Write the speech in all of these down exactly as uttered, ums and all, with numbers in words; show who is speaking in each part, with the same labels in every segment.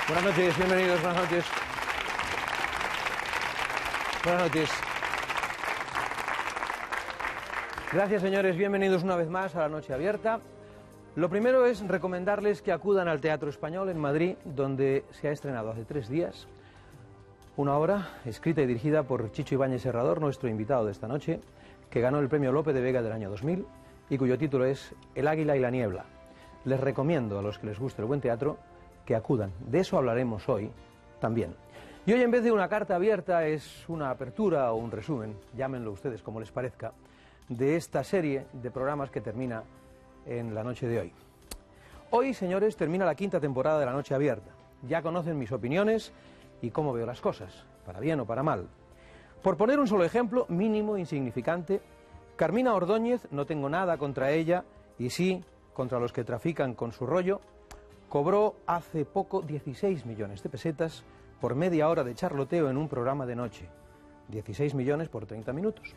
Speaker 1: Buenas noches, bienvenidos, buenas noches. Buenas noches. Gracias, señores, bienvenidos una vez más a la Noche Abierta. Lo primero es recomendarles que acudan al Teatro Español en Madrid, donde se ha estrenado hace tres días una obra escrita y dirigida por Chicho Ibáñez Serrador, nuestro invitado de esta noche, que ganó el premio Lope de Vega del año dos mil y cuyo título es El águila y la niebla. Les recomiendo a los que les guste el buen teatro que acudan. De eso hablaremos hoy también. Y hoy, en vez de una carta abierta, es una apertura o un resumen, llámenlo ustedes como les parezca, de esta serie de programas que termina en la noche de hoy. Hoy, señores, termina la quinta temporada de La Noche Abierta. Ya conocen mis opiniones y cómo veo las cosas, para bien o para mal. Por poner un solo ejemplo, mínimo, insignificante, Carmina Ordóñez, no tengo nada contra ella, y sí contra los que trafican con su rollo, cobró hace poco dieciséis millones de pesetas por media hora de charloteo en un programa de noche. dieciséis millones por treinta minutos.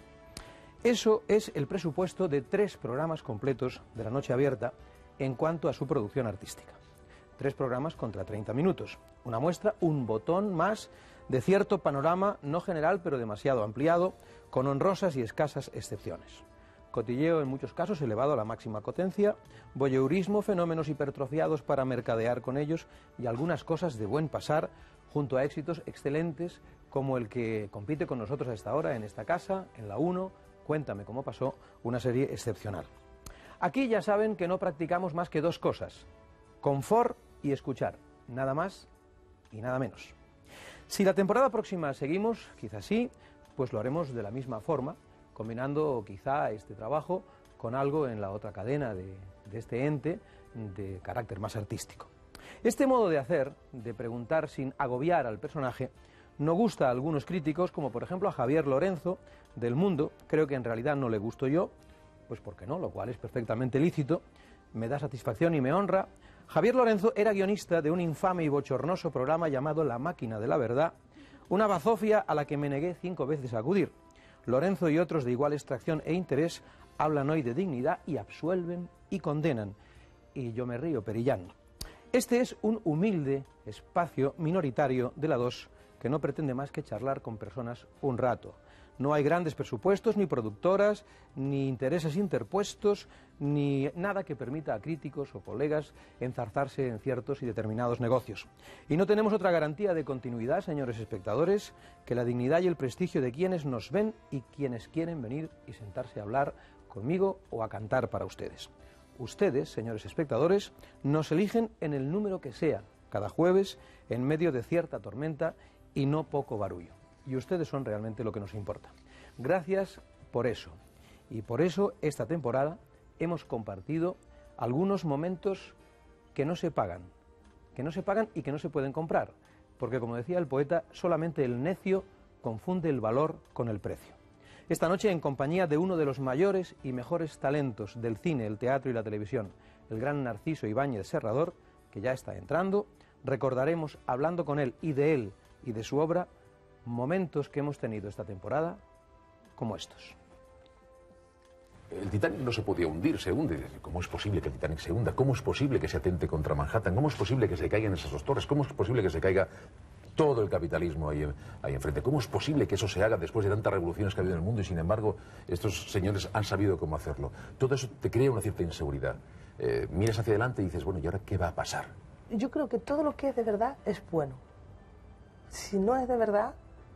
Speaker 1: Eso es el presupuesto de tres programas completos de La Noche Abierta en cuanto a su producción artística. Tres programas contra treinta minutos. Una muestra, un botón más de cierto panorama, no general pero demasiado ampliado, con honrosas y escasas excepciones. Cotilleo en muchos casos elevado a la máxima potencia, voyeurismo, fenómenos hipertrofiados para mercadear con ellos y algunas cosas de buen pasar, junto a éxitos excelentes como el que compite con nosotros a esta hora en esta casa, en la uno, Cuéntame cómo pasó, una serie excepcional. Aquí ya saben que no practicamos más que dos cosas: confort y escuchar, nada más y nada menos. Si la temporada próxima seguimos, quizás sí, pues lo haremos de la misma forma, combinando quizá este trabajo con algo en la otra cadena de, de este ente de carácter más artístico. Este modo de hacer, de preguntar sin agobiar al personaje, no gusta a algunos críticos, como por ejemplo a Javier Lorenzo, del Mundo. Creo que en realidad no le gusto yo, pues porque no, lo cual es perfectamente lícito, me da satisfacción y me honra. Javier Lorenzo era guionista de un infame y bochornoso programa llamado La Máquina de la Verdad, una bazofia a la que me negué cinco veces a acudir. Lorenzo y otros de igual extracción e interés hablan hoy de dignidad y absuelven y condenan. Y yo me río perillán. Este es un humilde espacio minoritario de la dos que no pretende más que charlar con personas un rato. No hay grandes presupuestos, ni productoras, ni intereses interpuestos, ni nada que permita a críticos o colegas enzarzarse en ciertos y determinados negocios. Y no tenemos otra garantía de continuidad, señores espectadores, que la dignidad y el prestigio de quienes nos ven y quienes quieren venir y sentarse a hablar conmigo o a cantar para ustedes. Ustedes, señores espectadores, nos eligen en el número que sea, cada jueves, en medio de cierta tormenta y no poco barullo. Y ustedes son realmente lo que nos importa. Gracias por eso. Y por eso esta temporada hemos compartido algunos momentos que no se pagan, que no se pagan y que no se pueden comprar, porque como decía el poeta, solamente el necio confunde el valor con el precio. Esta noche, en compañía de uno de los mayores y mejores talentos del cine, el teatro y la televisión, el gran Narciso Ibáñez Serrador, que ya está entrando, recordaremos, hablando con él y de él y de su obra, momentos que hemos tenido esta temporada como estos.
Speaker 2: El Titanic no se podía hundir, se hunde. ¿Cómo es posible que el Titanic se hunda? ¿Cómo es posible que se atente contra Manhattan? ¿Cómo es posible que se caigan esas dos torres? ¿Cómo es posible que se caiga todo el capitalismo ahí, ahí enfrente? ¿Cómo es posible que eso se haga después de tantas revoluciones que ha habido en el mundo y sin embargo estos señores han sabido cómo hacerlo? Todo eso te crea una cierta inseguridad. Eh, miras hacia adelante y dices, bueno, ¿y ahora qué va a pasar?
Speaker 3: Yo creo que todo lo que es de verdad es bueno. Si no es de verdad,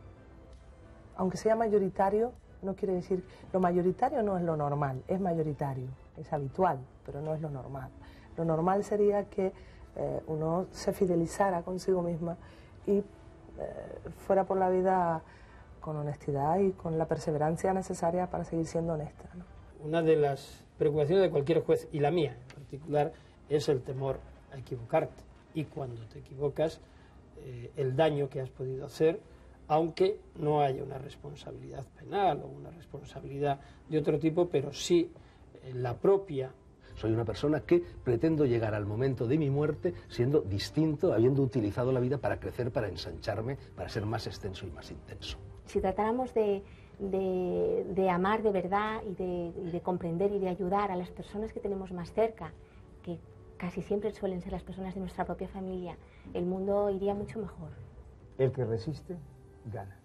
Speaker 3: aunque sea mayoritario, no quiere decir... Lo mayoritario no es lo normal, es mayoritario, es habitual, pero no es lo normal. Lo normal sería que eh, uno se fidelizara consigo misma y eh, fuera por la vida con honestidad y con la perseverancia necesaria para seguir siendo honesta, ¿no?
Speaker 4: Una de las preocupaciones de cualquier juez, y la mía en particular, es el temor a equivocarte. Y cuando te equivocas, eh, el daño que has podido hacer, aunque no haya una responsabilidad penal o una responsabilidad de otro tipo, pero sí eh, la propia.
Speaker 5: Soy una persona que pretendo llegar al momento de mi muerte siendo distinto, habiendo utilizado la vida para crecer, para ensancharme, para ser más extenso y más intenso.
Speaker 6: Si tratáramos de, de, de amar de verdad y de, y de comprender y de ayudar a las personas que tenemos más cerca, que casi siempre suelen ser las personas de nuestra propia familia, el mundo iría mucho mejor.
Speaker 5: El que resiste, gana.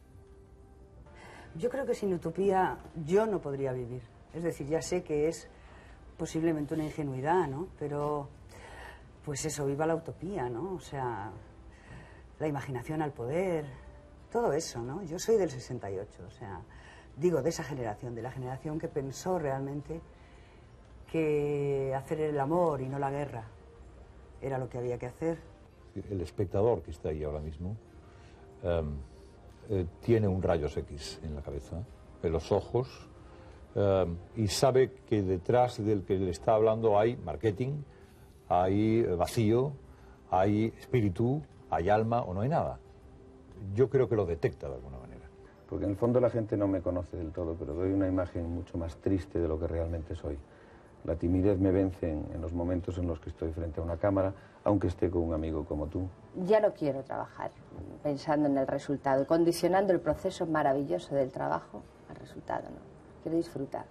Speaker 7: Yo creo que sin utopía yo no podría vivir. Es decir, ya sé que es posiblemente una ingenuidad, ¿no? Pero, pues eso, viva la utopía, ¿no? O sea, la imaginación al poder, todo eso, ¿no? Yo soy del sesenta y ocho, o sea, digo, de esa generación, de la generación que pensó realmente que hacer el amor y no la guerra era lo que había que hacer.
Speaker 8: El espectador que está ahí ahora mismo um, eh, tiene un rayos X en la cabeza, en los ojos, um, y sabe que detrás del que le está hablando hay marketing, hay vacío, hay espíritu, hay alma o no hay nada. Yo creo que lo detecta de alguna manera.
Speaker 9: Porque en el fondo la gente no me conoce del todo, pero doy una imagen mucho más triste de lo que realmente soy. La timidez me vence en, en los momentos en los que estoy frente a una cámara, aunque esté con un amigo como tú.
Speaker 10: Ya no quiero trabajar pensando en el resultado, condicionando el proceso maravilloso del trabajo al resultado, ¿no? Quiero disfrutar.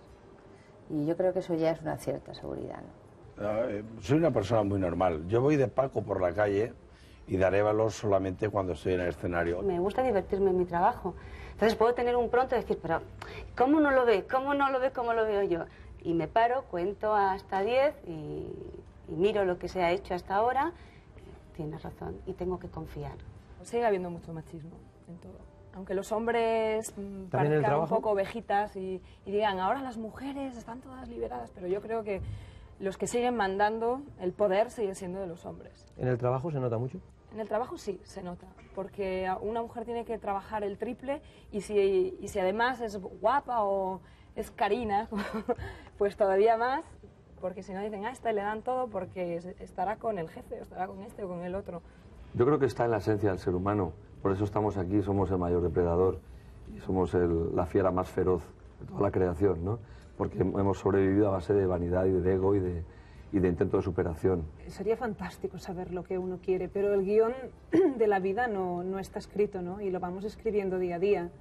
Speaker 10: Y yo creo que eso ya es una cierta seguridad, ¿no?
Speaker 11: No, eh, soy una persona muy normal. Yo voy de Paco por la calle y daré valor solamente cuando estoy en el escenario.
Speaker 12: Me gusta divertirme en mi trabajo. Entonces puedo tener un pronto y decir, pero ¿cómo no lo ve? ¿Cómo no lo ve como lo veo yo? Y me paro, cuento hasta diez y, y miro lo que se ha hecho hasta ahora. Tienes razón, y tengo que confiar.
Speaker 13: Sigue habiendo mucho machismo en todo. Aunque los hombres mmm,
Speaker 1: ¿También el
Speaker 13: parezcan un
Speaker 1: trabajo?
Speaker 13: poco ovejitas y, y digan, ahora las mujeres están todas liberadas, pero yo creo que los que siguen mandando, el poder sigue siendo de los hombres.
Speaker 1: ¿En el trabajo se nota mucho?
Speaker 13: En el trabajo sí, se nota, porque una mujer tiene que trabajar el triple y si, y si además es guapa o es Karina, pues todavía más, porque si no dicen, ah, esta le dan todo porque estará con el jefe, o estará con este o con el otro.
Speaker 14: Yo creo que está en la esencia del ser humano, por eso estamos aquí, somos el mayor depredador y somos el, la fiera más feroz de toda la creación, ¿no? Porque hemos sobrevivido a base de vanidad y de ego y de, y de intento de superación.
Speaker 15: Sería fantástico saber lo que uno quiere, pero el guión de la vida no, no está escrito, ¿no? Y lo vamos escribiendo día a día.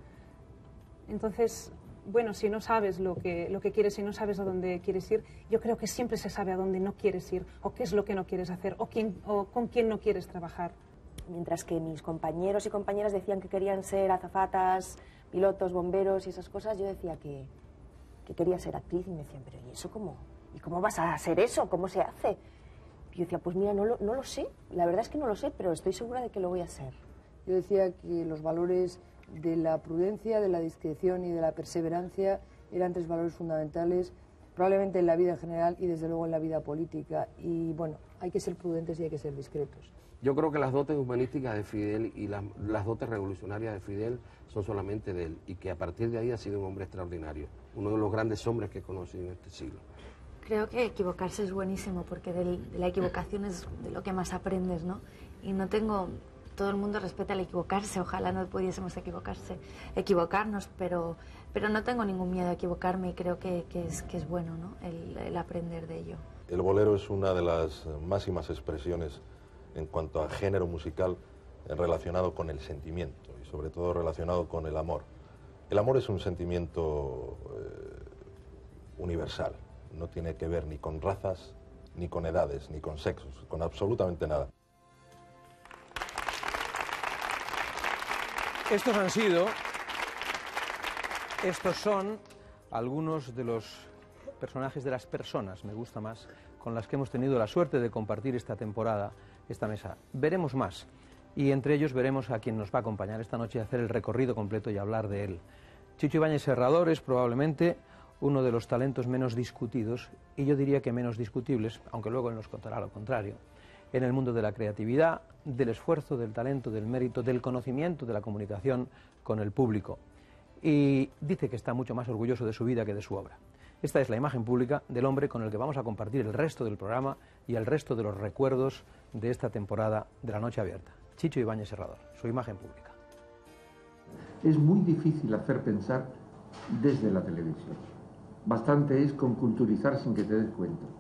Speaker 15: Entonces, bueno, si no sabes lo que, lo que quieres y no sabes a dónde quieres ir, yo creo que siempre se sabe a dónde no quieres ir, o qué es lo que no quieres hacer, o, quién, o con quién no quieres trabajar.
Speaker 16: Mientras que mis compañeros y compañeras decían que querían ser azafatas, pilotos, bomberos y esas cosas, yo decía que, que quería ser actriz y me decían, pero ¿y eso cómo? ¿Y cómo vas a hacer eso? ¿Cómo se hace? Y yo decía, pues mira, no lo, no lo sé, la verdad es que no lo sé, pero estoy segura de que lo voy a hacer.
Speaker 17: Yo decía que los valores de la prudencia, de la discreción y de la perseverancia eran tres valores fundamentales, probablemente en la vida en general y desde luego en la vida política. Y bueno, hay que ser prudentes y hay que ser discretos.
Speaker 18: Yo creo que las dotes humanísticas de Fidel y las, las dotes revolucionarias de Fidel son solamente de él y que a partir de ahí ha sido un hombre extraordinario, uno de los grandes hombres que he conocido en este siglo.
Speaker 19: Creo que equivocarse es buenísimo porque del, de la equivocación es de lo que más aprendes, ¿no? Y no tengo... Todo el mundo respeta el equivocarse, ojalá no pudiésemos equivocarse, equivocarnos, pero, pero no tengo ningún miedo a equivocarme y creo que, que, es, que es bueno, ¿no? el, el aprender de ello.
Speaker 20: El bolero es una de las máximas expresiones en cuanto a género musical relacionado con el sentimiento y sobre todo relacionado con el amor. El amor es un sentimiento eh, universal, no tiene que ver ni con razas, ni con edades, ni con sexos, con absolutamente nada.
Speaker 1: Estos han sido, estos son algunos de los personajes de las personas, me gusta más, con las que hemos tenido la suerte de compartir esta temporada, esta mesa. Veremos más y entre ellos veremos a quien nos va a acompañar esta noche a hacer el recorrido completo y hablar de él. Chicho Ibáñez Serrador es probablemente uno de los talentos menos discutidos y yo diría que menos discutibles, aunque luego él nos contará lo contrario, en el mundo de la creatividad, del esfuerzo, del talento, del mérito, del conocimiento, de la comunicación con el público. Y dice que está mucho más orgulloso de su vida que de su obra. Esta es la imagen pública del hombre con el que vamos a compartir el resto del programa y el resto de los recuerdos de esta temporada de La Noche Abierta. Chicho Ibáñez Serrador, su imagen pública.
Speaker 21: Es muy difícil hacer pensar desde la televisión. Bastante es con culturizar sin que te des cuenta.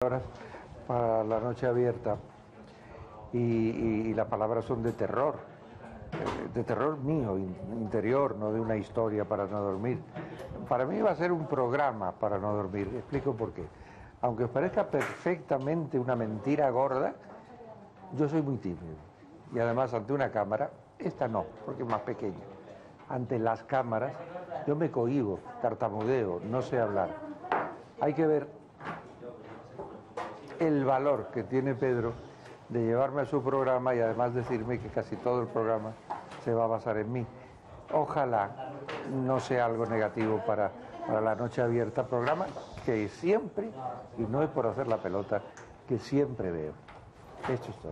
Speaker 21: palabras para la noche abierta y, y, y las palabras son de terror, de terror mío, interior, no de una historia para no dormir. Para mí va a ser un programa para no dormir, explico por qué. Aunque os parezca perfectamente una mentira gorda, yo soy muy tímido. Y además ante una cámara, esta no, porque es más pequeña. Ante las cámaras, yo me cohíbo, tartamudeo, no sé hablar. Hay que ver el valor que tiene Pedro de llevarme a su programa y además decirme que casi todo el programa se va a basar en mí. Ojalá no sea algo negativo para, para la noche abierta, programa que siempre, y no es por hacer la pelota, que siempre veo. Esto es todo.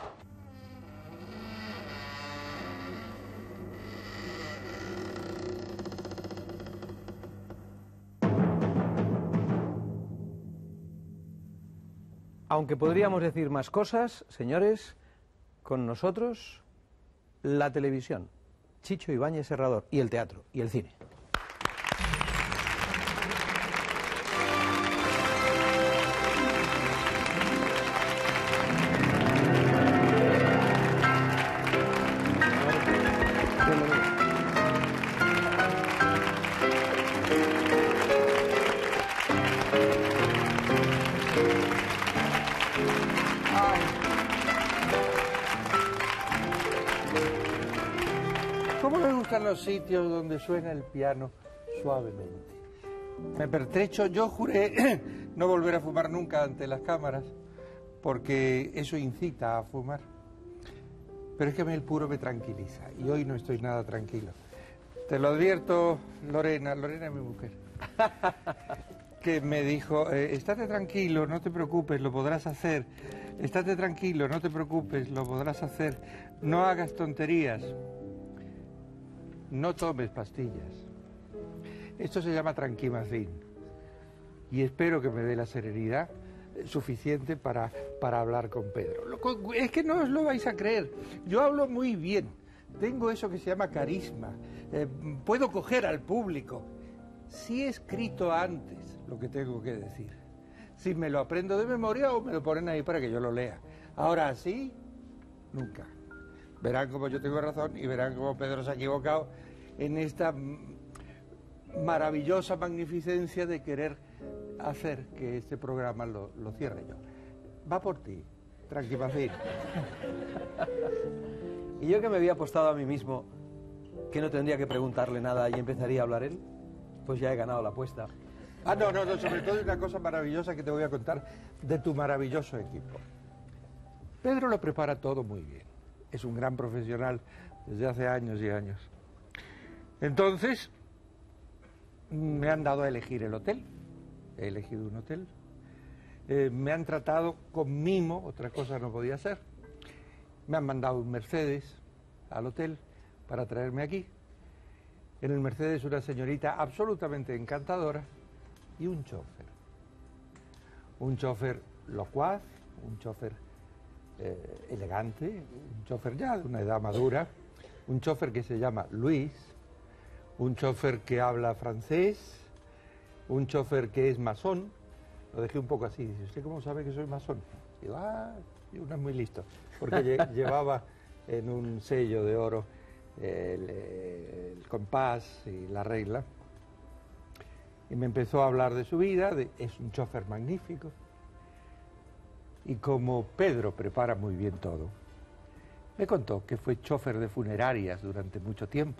Speaker 1: Aunque podríamos decir más cosas, señores, con nosotros la televisión, Chicho Ibáñez Serrador, y el teatro, y el cine.
Speaker 21: ¿Cómo me gustan los sitios donde suena el piano suavemente? Me pertrecho, yo juré no volver a fumar nunca ante las cámaras, porque eso incita a fumar. Pero es que a mí el puro me tranquiliza, y hoy no estoy nada tranquilo. Te lo advierto, Lorena, Lorena es mi mujer, que me dijo, eh, estate tranquilo, no te preocupes, lo podrás hacer. Estate tranquilo, no te preocupes, lo podrás hacer. No hagas tonterías. No tomes pastillas. Esto se llama tranquimacín. Y espero que me dé la serenidad suficiente para, para hablar con Pedro. Lo, es que no os lo vais a creer. Yo hablo muy bien. Tengo eso que se llama carisma. Eh, puedo coger al público. Si he escrito antes lo que tengo que decir. Si me lo aprendo de memoria o me lo ponen ahí para que yo lo lea. Ahora sí, nunca. Verán cómo yo tengo razón y verán cómo Pedro se ha equivocado en esta maravillosa magnificencia de querer hacer que este programa lo, lo cierre yo. Va por ti, tranquilamente.
Speaker 1: Y yo que me había apostado a mí mismo que no tendría que preguntarle nada y empezaría a hablar él, pues ya he ganado la apuesta.
Speaker 21: Ah, no, no, no, sobre todo hay una cosa maravillosa que te voy a contar de tu maravilloso equipo. Pedro lo prepara todo muy bien. Es un gran profesional desde hace años y años. Entonces, me han dado a elegir el hotel. He elegido un hotel. Eh, me han tratado con mimo, otra cosa no podía ser. Me han mandado un Mercedes al hotel para traerme aquí. En el Mercedes una señorita absolutamente encantadora y un chofer. Un chofer locuaz, un chofer eh, elegante, un chofer ya de una edad madura, un chofer que se llama Luis, un chofer que habla francés, un chofer que es masón. Lo dejé un poco así, dice, ¿usted cómo sabe que soy masón? Digo, ah, y uno es muy listo, porque lle llevaba en un sello de oro el, el compás y la regla. Y me empezó a hablar de su vida, de, es un chofer magnífico. Y como Pedro prepara muy bien todo, me contó que fue chofer de funerarias durante mucho tiempo.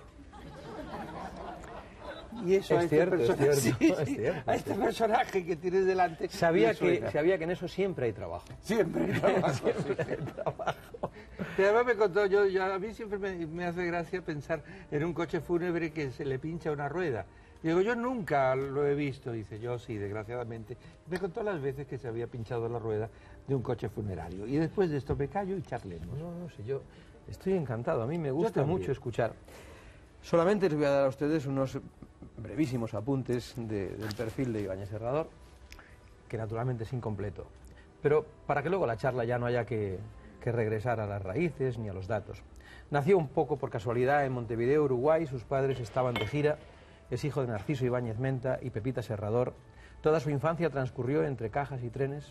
Speaker 21: Y eso
Speaker 1: es
Speaker 21: a este,
Speaker 1: cierto, es cierto,
Speaker 21: sí,
Speaker 1: es
Speaker 21: sí,
Speaker 1: cierto,
Speaker 21: a
Speaker 1: es
Speaker 21: este
Speaker 1: cierto.
Speaker 21: personaje que tienes delante.
Speaker 1: Sabía
Speaker 21: le suena.
Speaker 1: que, sabía que en eso siempre hay trabajo.
Speaker 21: Siempre hay trabajo.
Speaker 1: Siempre
Speaker 21: sí.
Speaker 1: hay trabajo.
Speaker 21: Y además me contó, yo, yo, a mí siempre me, me hace gracia pensar en un coche fúnebre que se le pincha una rueda. Y digo, yo nunca lo he visto. Dice, yo sí, desgraciadamente. Me contó las veces que se había pinchado la rueda de un coche funerario. Y después de esto me callo y charlemos.
Speaker 1: No, no sé, yo estoy encantado. A mí me gusta
Speaker 21: también.
Speaker 1: mucho escuchar. Solamente les voy a dar a ustedes unos brevísimos apuntes de, del perfil de Ibáñez Serrador, que naturalmente es incompleto, pero para que luego la charla ya no haya que, que regresar a las raíces ni a los datos. Nació un poco por casualidad en Montevideo, Uruguay, sus padres estaban de gira, es hijo de Narciso Ibáñez Menta y Pepita Serrador. Toda su infancia transcurrió entre cajas y trenes,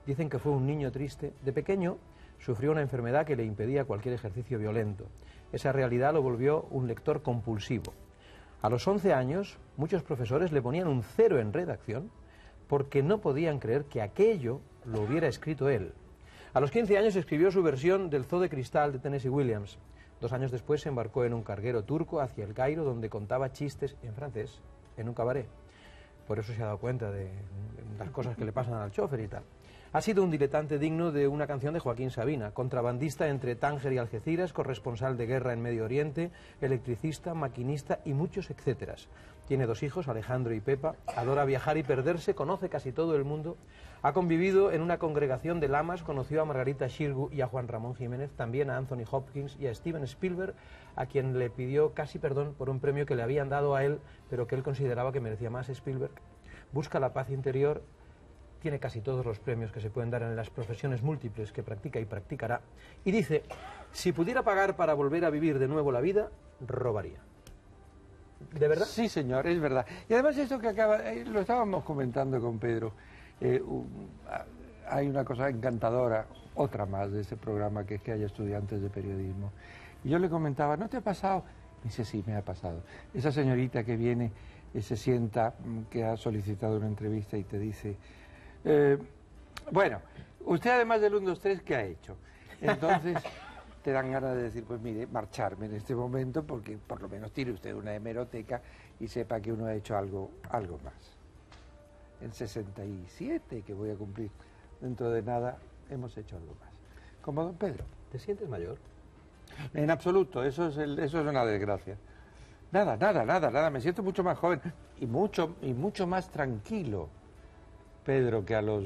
Speaker 1: Dicen que fue un niño triste. De pequeño sufrió una enfermedad que le impedía cualquier ejercicio violento. Esa realidad lo volvió un lector compulsivo. A los once años, muchos profesores le ponían un cero en redacción porque no podían creer que aquello lo hubiera escrito él. A los quince años escribió su versión del Zoo de Cristal de Tennessee Williams. Dos años después se embarcó en un carguero turco hacia el Cairo, donde contaba chistes en francés en un cabaret. Por eso se ha dado cuenta de las cosas que le pasan al chofer y tal. Ha sido un diletante digno de una canción de Joaquín Sabina, contrabandista entre Tánger y Algeciras, corresponsal de guerra en Medio Oriente, electricista, maquinista y muchos etcéteras. Tiene dos hijos, Alejandro y Pepa, adora viajar y perderse, conoce casi todo el mundo, ha convivido en una congregación de lamas, conoció a Margarita Xirgu y a Juan Ramón Jiménez, también a Anthony Hopkins y a Steven Spielberg, a quien le pidió casi perdón por un premio que le habían dado a él, pero que él consideraba que merecía más Spielberg. Busca la paz interior. Tiene casi todos los premios que se pueden dar en las profesiones múltiples que practica y practicará. Y dice, si pudiera pagar para volver a vivir de nuevo la vida, robaría. ¿De verdad?
Speaker 21: Sí, señor, es verdad. Y además esto que acaba, eh, lo estábamos comentando con Pedro, eh, uh, hay una cosa encantadora, otra más de ese programa, que es que haya estudiantes de periodismo. Y yo le comentaba, ¿no te ha pasado? Me dice, sí, me ha pasado. Esa señorita que viene, eh, se sienta, que ha solicitado una entrevista y te dice... Eh, bueno, usted además del uno, dos, tres, ¿qué ha hecho? Entonces te dan ganas de decir, pues mire, marcharme en este momento porque por lo menos tire usted una hemeroteca y sepa que uno ha hecho algo, algo más. En sesenta y siete, que voy a cumplir dentro de nada, hemos hecho algo más. Como don Pedro.
Speaker 1: ¿Te sientes mayor?
Speaker 21: En absoluto, eso es, el, eso es una desgracia. Nada, nada, nada, nada, me siento mucho más joven y mucho, y mucho más tranquilo. Pedro, que a los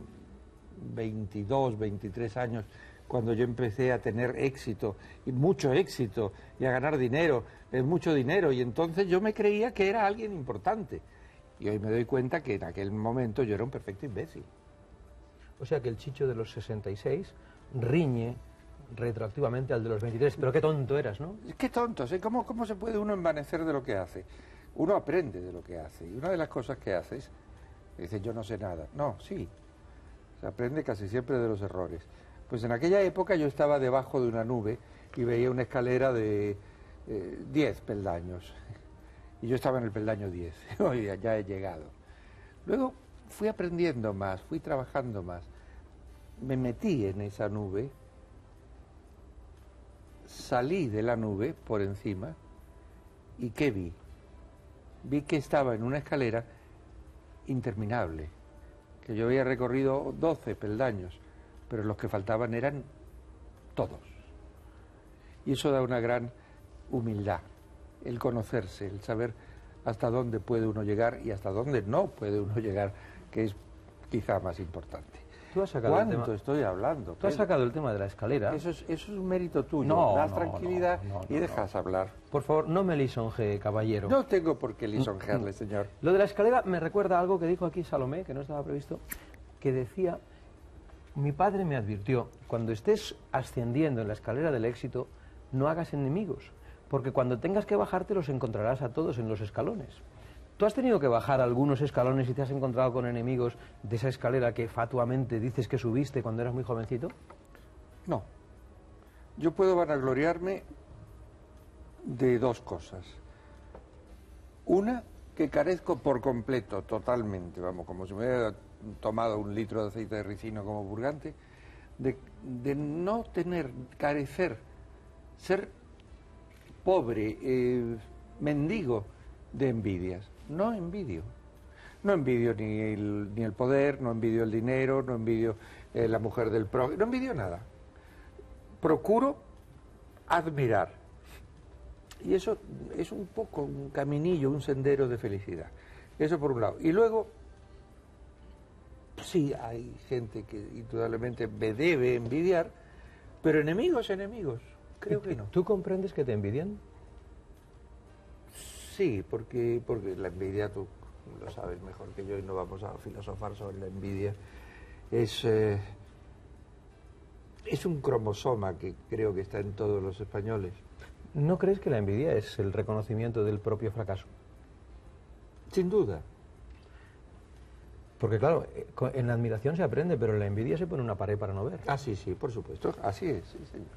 Speaker 21: veintidós, veintitrés años, cuando yo empecé a tener éxito, y mucho éxito, y a ganar dinero, eh, mucho dinero, y entonces yo me creía que era alguien importante. Y hoy me doy cuenta que en aquel momento yo era un perfecto imbécil.
Speaker 1: O sea que el Chicho de los sesenta y seis riñe retroactivamente al de los veintitrés, pero qué tonto eras, ¿no?
Speaker 21: Qué tonto, ¿sí? ¿Cómo, cómo se puede uno envanecer de lo que hace? Uno aprende de lo que hace, y una de las cosas que haces... Dice, yo no sé nada. No, sí. Se aprende casi siempre de los errores. Pues en aquella época yo estaba debajo de una nube y veía una escalera de diez peldaños. Y yo estaba en el peldaño diez. Oye, ya he llegado. Luego fui aprendiendo más, fui trabajando más. Me metí en esa nube, salí de la nube por encima y ¿qué vi? Vi que estaba en una escalera interminable, que yo había recorrido doce peldaños, pero los que faltaban eran todos. Y eso da una gran humildad, el conocerse, el saber hasta dónde puede uno llegar y hasta dónde no puede uno llegar, que es quizá más importante.
Speaker 1: ¿Tú has sacado
Speaker 21: ¿Cuánto
Speaker 1: el tema?
Speaker 21: estoy hablando?
Speaker 1: Tú has sacado el tema de la escalera.
Speaker 21: Eso es, eso es un mérito tuyo.
Speaker 1: No,
Speaker 21: das
Speaker 1: no,
Speaker 21: tranquilidad
Speaker 1: no, no,
Speaker 21: y
Speaker 1: no,
Speaker 21: dejas
Speaker 1: no.
Speaker 21: hablar.
Speaker 1: Por favor, no me lisonjee, caballero.
Speaker 21: No tengo por qué lisonjearle, señor.
Speaker 1: Lo de la escalera me recuerda a algo que dijo aquí Salomé, que no estaba previsto, que decía, mi padre me advirtió, cuando estés ascendiendo en la escalera del éxito, no hagas enemigos, porque cuando tengas que bajarte los encontrarás a todos en los escalones. ¿Tú has tenido que bajar algunos escalones y te has encontrado con enemigos de esa escalera que fatuamente dices que subiste cuando eras muy jovencito?
Speaker 21: No. Yo puedo vanagloriarme de dos cosas. Una, que carezco por completo, totalmente, vamos, como si me hubiera tomado un litro de aceite de ricino como purgante, de, de no tener, carecer, ser pobre, eh, mendigo de envidias. No envidio. No envidio ni el, ni el poder, no envidio el dinero, no envidio eh, la mujer del prójimo, no envidio nada. Procuro admirar. Y eso es un poco un caminillo, un sendero de felicidad. Eso por un lado. Y luego, sí, hay gente que indudablemente me debe envidiar, pero enemigos, enemigos, creo que no.
Speaker 1: ¿Tú comprendes que te envidian?
Speaker 21: Sí, porque, porque la envidia, tú lo sabes mejor que yo y no vamos a filosofar sobre la envidia, es, eh, es un cromosoma que creo que está en todos los españoles.
Speaker 1: ¿No crees que la envidia es el reconocimiento del propio fracaso?
Speaker 21: Sin duda.
Speaker 1: Porque claro, en la admiración se aprende, pero en la envidia se pone una pared para no ver.
Speaker 21: Ah, sí, sí, por supuesto, así es, sí, señor.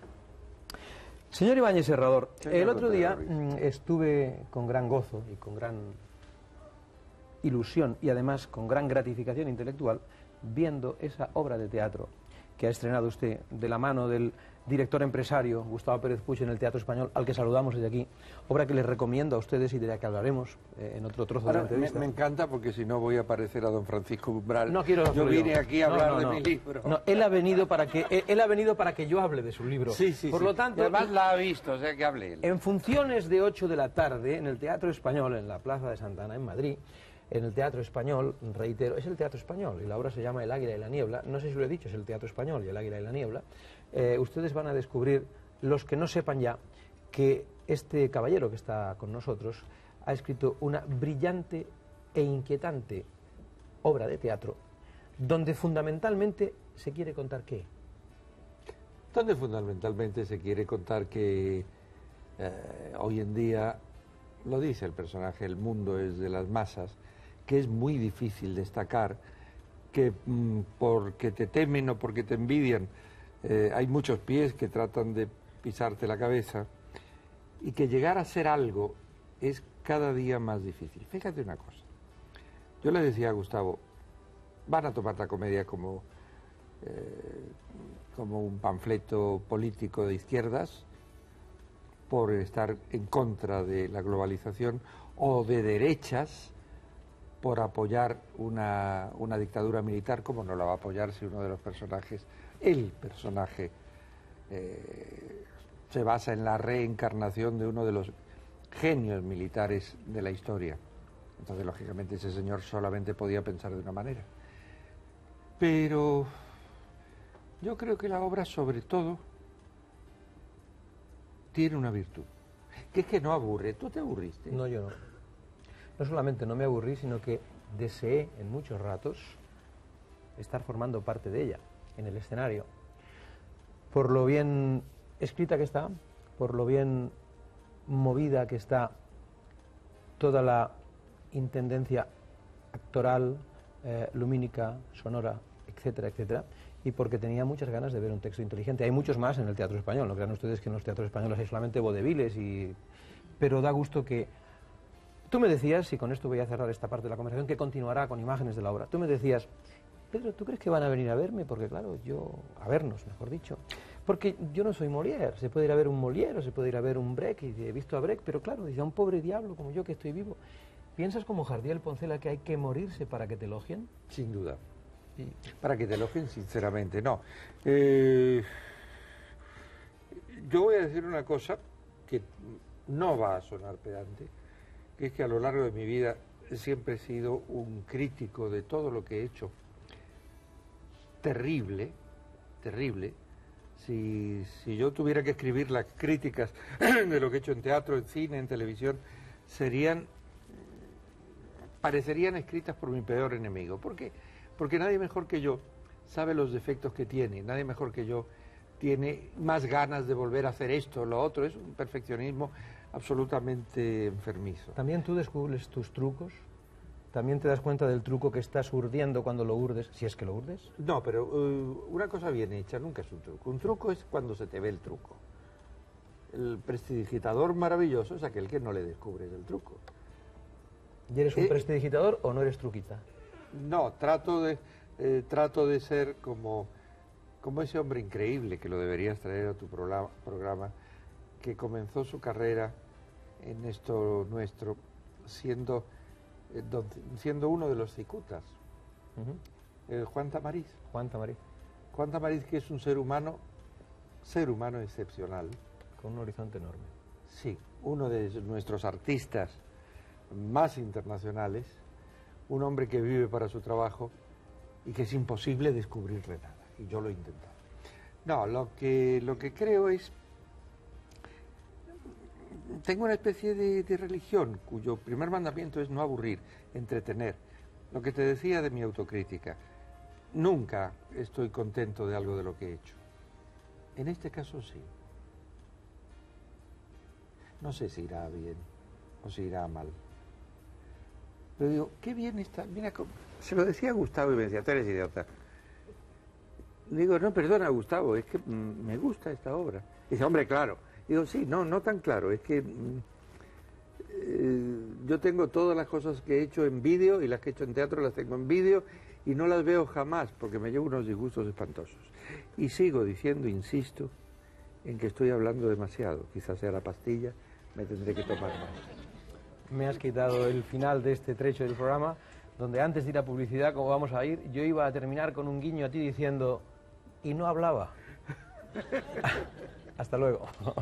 Speaker 1: Señor Ibáñez Serrador,
Speaker 21: Señor
Speaker 1: el otro día
Speaker 21: Ruiz.
Speaker 1: mm, estuve con gran gozo y con gran ilusión y además con gran gratificación intelectual viendo esa obra de teatro que ha estrenado usted de la mano del director empresario Gustavo Pérez Puig en el Teatro Español, al que saludamos desde aquí, obra que les recomiendo a ustedes y de la que hablaremos eh, en otro trozo
Speaker 21: Ahora,
Speaker 1: de la
Speaker 21: me,
Speaker 1: entrevista.
Speaker 21: me encanta porque si no voy a parecer a don Francisco Umbral.
Speaker 1: No quiero
Speaker 21: Yo vine aquí a
Speaker 1: No,
Speaker 21: hablar
Speaker 1: no,
Speaker 21: de
Speaker 1: no.
Speaker 21: mi libro.
Speaker 1: No, él ha venido para que él, él ha venido para que yo hable de su libro.
Speaker 21: Sí, sí,
Speaker 1: Por
Speaker 21: sí.
Speaker 1: lo tanto,
Speaker 21: Y además la ha visto, o sea que hable él.
Speaker 1: en funciones de ocho de la tarde en el Teatro Español, en la Plaza de Santa Ana, en Madrid, en el Teatro Español, reitero, es el Teatro Español y la obra se llama El Águila y la Niebla, no sé si lo he dicho, es el Teatro Español y El Águila y la Niebla. Eh, ustedes van a descubrir, los que no sepan ya, que este caballero que está con nosotros ha escrito una brillante e inquietante obra de teatro donde fundamentalmente se quiere contar qué.
Speaker 21: Donde fundamentalmente se quiere contar que eh, hoy en día, lo dice el personaje, el mundo es de las masas, que es muy difícil destacar, que mm, porque te temen o porque te envidian, eh, hay muchos pies que tratan de pisarte la cabeza, y que llegar a ser algo es cada día más difícil. Fíjate una cosa, yo le decía a Gustavo, van a tomar la comedia como, eh, como un panfleto político de izquierdas, por estar en contra de la globalización, o de derechas, por apoyar una, una dictadura militar, como no la va a apoyar si uno de los personajes, el personaje, eh, se basa en la reencarnación de uno de los genios militares de la historia. Entonces, lógicamente, ese señor solamente podía pensar de una manera. Pero yo creo que la obra, sobre todo, tiene una virtud, que es que no aburre. ¿Tú te aburriste?
Speaker 1: No, yo no. No solamente no me aburrí, sino que deseé en muchos ratos estar formando parte de ella, en el escenario. Por lo bien escrita que está, por lo bien movida que está toda la intendencia actoral, eh, lumínica, sonora, etcétera, etcétera, y porque tenía muchas ganas de ver un texto inteligente. Hay muchos más en el Teatro Español, no crean ustedes que en los teatros españoles hay solamente vodevils, y... pero da gusto que... Tú me decías, y con esto voy a cerrar esta parte de la conversación, que continuará con imágenes de la obra. Tú me decías, Pedro, ¿tú crees que van a venir a verme? Porque claro, yo... a vernos, mejor dicho. Porque yo no soy Molière, se puede ir a ver un Molière, o se puede ir a ver un Brecht, y he visto a Brecht, pero claro, dice, a un pobre diablo como yo que estoy vivo. ¿Piensas como Jardiel Poncela que hay que morirse para que te elogien?
Speaker 21: Sin duda. Y para que te elogien, sinceramente, no. Eh, yo voy a decir una cosa que no va a sonar pedante, que es que a lo largo de mi vida siempre he sido un crítico de todo lo que he hecho. Terrible, terrible. Si, si yo tuviera que escribir las críticas de lo que he hecho en teatro, en cine, en televisión, serían, parecerían escritas por mi peor enemigo. ¿Por qué? Porque nadie mejor que yo sabe los defectos que tiene, nadie mejor que yo tiene más ganas de volver a hacer esto o lo otro. Es un perfeccionismo absolutamente enfermizo.
Speaker 1: ¿También tú descubres tus trucos? ¿También te das cuenta del truco que estás urdiendo cuando lo urdes, si es que lo urdes?
Speaker 21: No, pero uh, una cosa bien hecha nunca es un truco. Un truco es cuando se te ve el truco. El prestidigitador maravilloso es aquel que no le descubres el truco.
Speaker 1: ¿Y eres un
Speaker 21: Eh,
Speaker 1: prestidigitador o no eres truquita?
Speaker 21: No, trato de, eh, trato de ser como, como ese hombre increíble que lo deberías traer a tu programa, programa, que comenzó su carrera en esto nuestro siendo, eh, don- siendo uno de los cicutas,
Speaker 1: Uh-huh.
Speaker 21: eh, Juan Tamariz.
Speaker 1: Juan Tamariz.
Speaker 21: Juan Tamariz, que es un ser humano, ser humano excepcional.
Speaker 1: Con un horizonte enorme.
Speaker 21: Sí, uno de nuestros artistas más internacionales, un hombre que vive para su trabajo y que es imposible descubrirle nada, y yo lo he intentado. No, lo que, lo que creo es, tengo una especie de, de religión cuyo primer mandamiento es no aburrir, entretener. Lo que te decía de mi autocrítica, nunca estoy contento de algo de lo que he hecho. En este caso sí. No sé si irá bien o si irá mal. Pero digo, qué bien está, mira, cómo... se lo decía a Gustavo y me decía, tú eres idiota. Digo, no, perdona, Gustavo, es que mm, me gusta esta obra. Dice, hombre, claro. Digo, sí, no, no tan claro, es que mm, eh, yo tengo todas las cosas que he hecho en vídeo y las que he hecho en teatro las tengo en vídeo y no las veo jamás porque me llevo unos disgustos espantosos. Y sigo diciendo, insisto, en que estoy hablando demasiado. Quizás sea la pastilla, me tendré que tomar más.
Speaker 1: Me has quitado el final de este trecho del programa, donde antes de ir a publicidad, como vamos a ir, yo iba a terminar con un guiño a ti diciendo, y no hablaba. Hasta luego.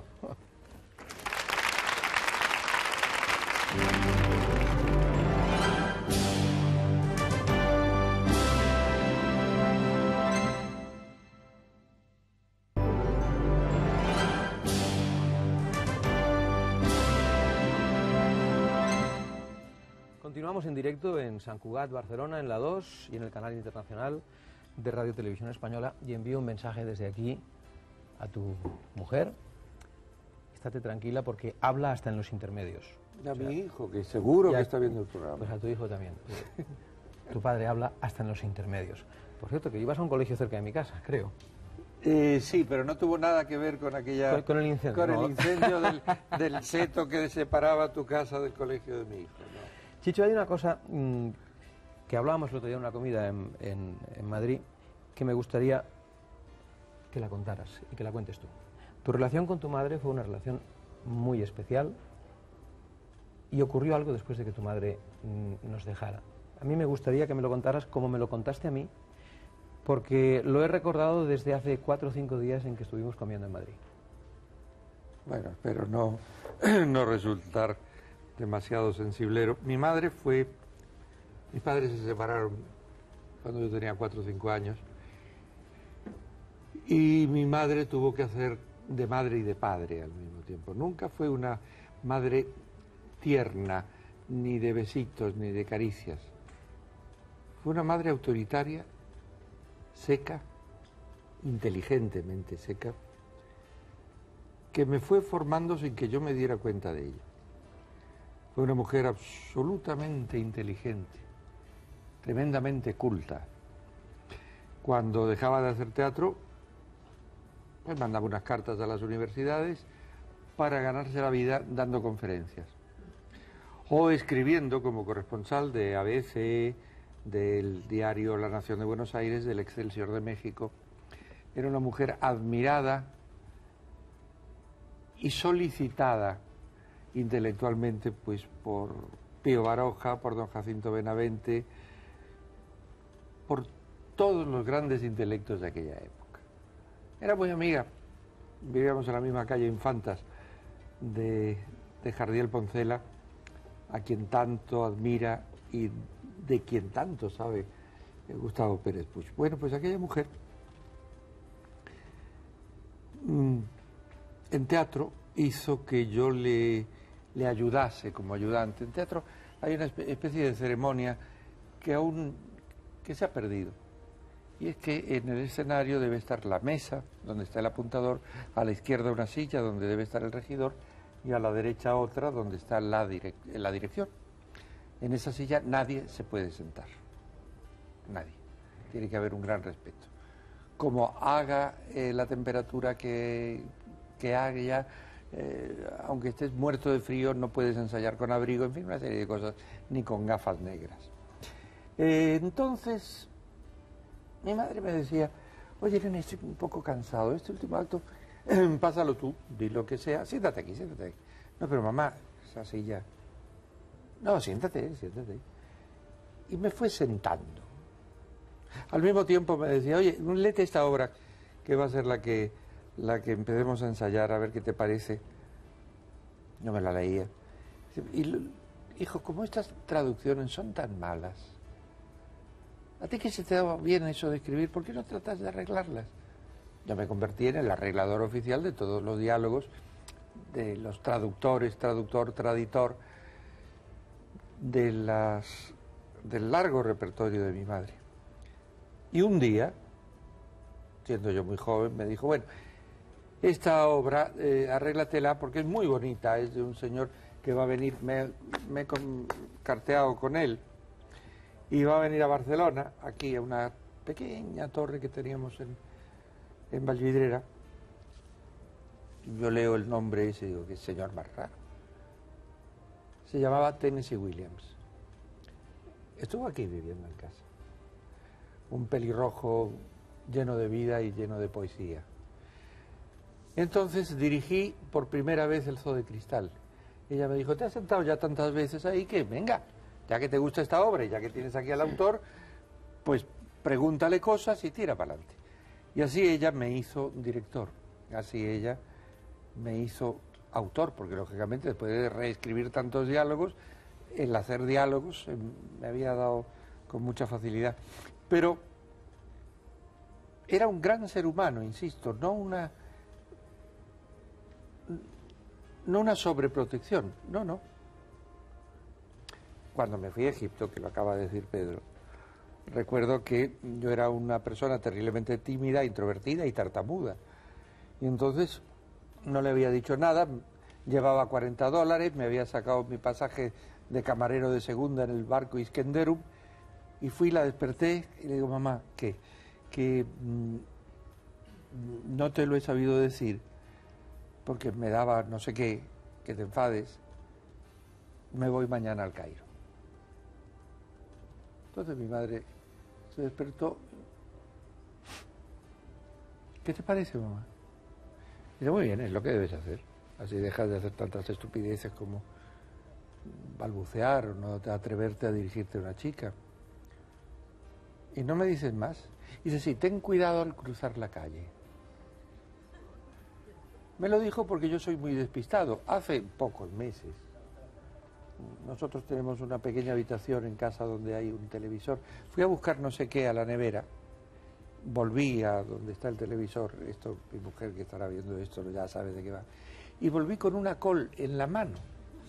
Speaker 1: Continuamos en directo en Sant Cugat, Barcelona, en la dos y en el canal internacional de Radio Televisión Española, y envío un mensaje desde aquí a tu mujer. Estate tranquila porque habla hasta en los intermedios.
Speaker 21: A
Speaker 1: O sea,
Speaker 21: mi hijo, que seguro
Speaker 1: ya-
Speaker 21: que está viendo el programa.
Speaker 1: Pues a tu hijo también. Tu padre habla hasta en los intermedios. Por cierto, que ibas a un colegio cerca de mi casa, creo.
Speaker 21: Eh, sí, pero no tuvo nada que ver con aquella...
Speaker 1: Con- con el incendio,
Speaker 21: Con
Speaker 1: ¿no?
Speaker 21: el incendio del, del seto que separaba tu casa del colegio de mi hijo. ¿no?
Speaker 1: Chicho, hay una cosa mm, que hablábamos el otro día en una comida en, en- en Madrid que me gustaría que la contaras y que la cuentes tú. Tu relación con tu madre fue una relación muy especial y ocurrió algo después de que tu madre mm, nos dejara. A mí me gustaría que me lo contaras como me lo contaste a mí, porque lo he recordado desde hace cuatro o cinco días en que estuvimos comiendo en Madrid.
Speaker 21: Bueno, espero no, no resultar demasiado sensiblero. Mi madre fue... Mis padres se separaron cuando yo tenía cuatro o cinco años y mi madre tuvo que hacer de madre y de padre al mismo tiempo. Nunca fue una madre tierna, ni de besitos, ni de caricias. Fue una madre autoritaria, seca, inteligentemente seca, que me fue formando sin que yo me diera cuenta de ella. Fue una mujer absolutamente inteligente, tremendamente culta. Cuando dejaba de hacer teatro, pues mandaba unas cartas a las universidades para ganarse la vida dando conferencias. O escribiendo como corresponsal de A B C, del diario La Nación de Buenos Aires, del Excelsior de México. Era una mujer admirada y solicitada intelectualmente pues por Pío Baroja, por don Jacinto Benavente, por todos los grandes intelectos de aquella época. Era muy amiga, vivíamos en la misma calle Infantas de, de Jardiel Poncela, a quien tanto admira y de quien tanto sabe Gustavo Pérez Puig. Bueno, pues aquella mujer mmm, en teatro hizo que yo le, le ayudase como ayudante. En teatro hay una especie de ceremonia que aún que se ha perdido. Y es que en el escenario debe estar la mesa, donde está el apuntador, a la izquierda una silla, donde debe estar el regidor, y a la derecha otra, donde está la, direc la dirección. En esa silla nadie se puede sentar. Nadie. Tiene que haber un gran respeto. Como haga eh, la temperatura que, que haga, eh, aunque estés muerto de frío, no puedes ensayar con abrigo, en fin, una serie de cosas, ni con gafas negras. Eh, entonces, mi madre me decía, oye, nene, estoy un poco cansado, este último acto, pásalo tú, di lo que sea, siéntate aquí, siéntate aquí. No, pero mamá, esa silla... No, siéntate, siéntate. Y me fue sentando. Al mismo tiempo me decía, oye, léete esta obra, que va a ser la que, la que empecemos a ensayar, a ver qué te parece. Yo me la leía. Y, hijo, como estas traducciones son tan malas, ¿a ti que se te daba bien eso de escribir? ¿Por qué no tratas de arreglarlas? Yo me convertí en el arreglador oficial de todos los diálogos, de los traductores, traductor, traditor, de las, del largo repertorio de mi madre. Y un día, siendo yo muy joven, me dijo, bueno, esta obra, eh, arréglatela porque es muy bonita, es de un señor que va a venir, me, me he con- carteado con él, y va a venir a Barcelona, aquí a una pequeña torre que teníamos en, en Vallvidrera. Yo leo el nombre ese y digo, qué señor más raro. Se llamaba Tennessee Williams. Estuvo aquí viviendo en casa. Un pelirrojo lleno de vida y lleno de poesía. Entonces dirigí por primera vez el Zoo de Cristal. Ella me dijo, te has sentado ya tantas veces ahí que venga, ya que te gusta esta obra y ya que tienes aquí al autor, pues pregúntale cosas y tira para adelante. Y así ella me hizo director, así ella me hizo autor, porque lógicamente después de reescribir tantos diálogos, el hacer diálogos eh, me había dado con mucha facilidad. Pero era un gran ser humano, insisto, no una, no una sobreprotección, no, no. Cuando me fui a Egipto, que lo acaba de decir Pedro, recuerdo que yo era una persona terriblemente tímida, introvertida y tartamuda. Y entonces no le había dicho nada, llevaba cuarenta dólares, me había sacado mi pasaje de camarero de segunda en el barco Iskenderun, y fui, la desperté y le digo, mamá, ¿qué? Que mmm, no te lo he sabido decir porque me daba no sé qué, que te enfades, me voy mañana al Cairo. Entonces mi madre se despertó. ¿Qué te parece, mamá? Dice, muy bien, es lo que debes hacer. Así dejas de hacer tantas estupideces como balbucear o no te atreverte a dirigirte a una chica. Y no me dices más. Dice, sí, ten cuidado al cruzar la calle. Me lo dijo porque yo soy muy despistado. Hace pocos meses, nosotros tenemos una pequeña habitación en casa donde hay un televisor. Fui a buscar no sé qué a la nevera. Volví a donde está el televisor. Esto, mi mujer que estará viendo esto ya sabe de qué va. Y volví con una col en la mano.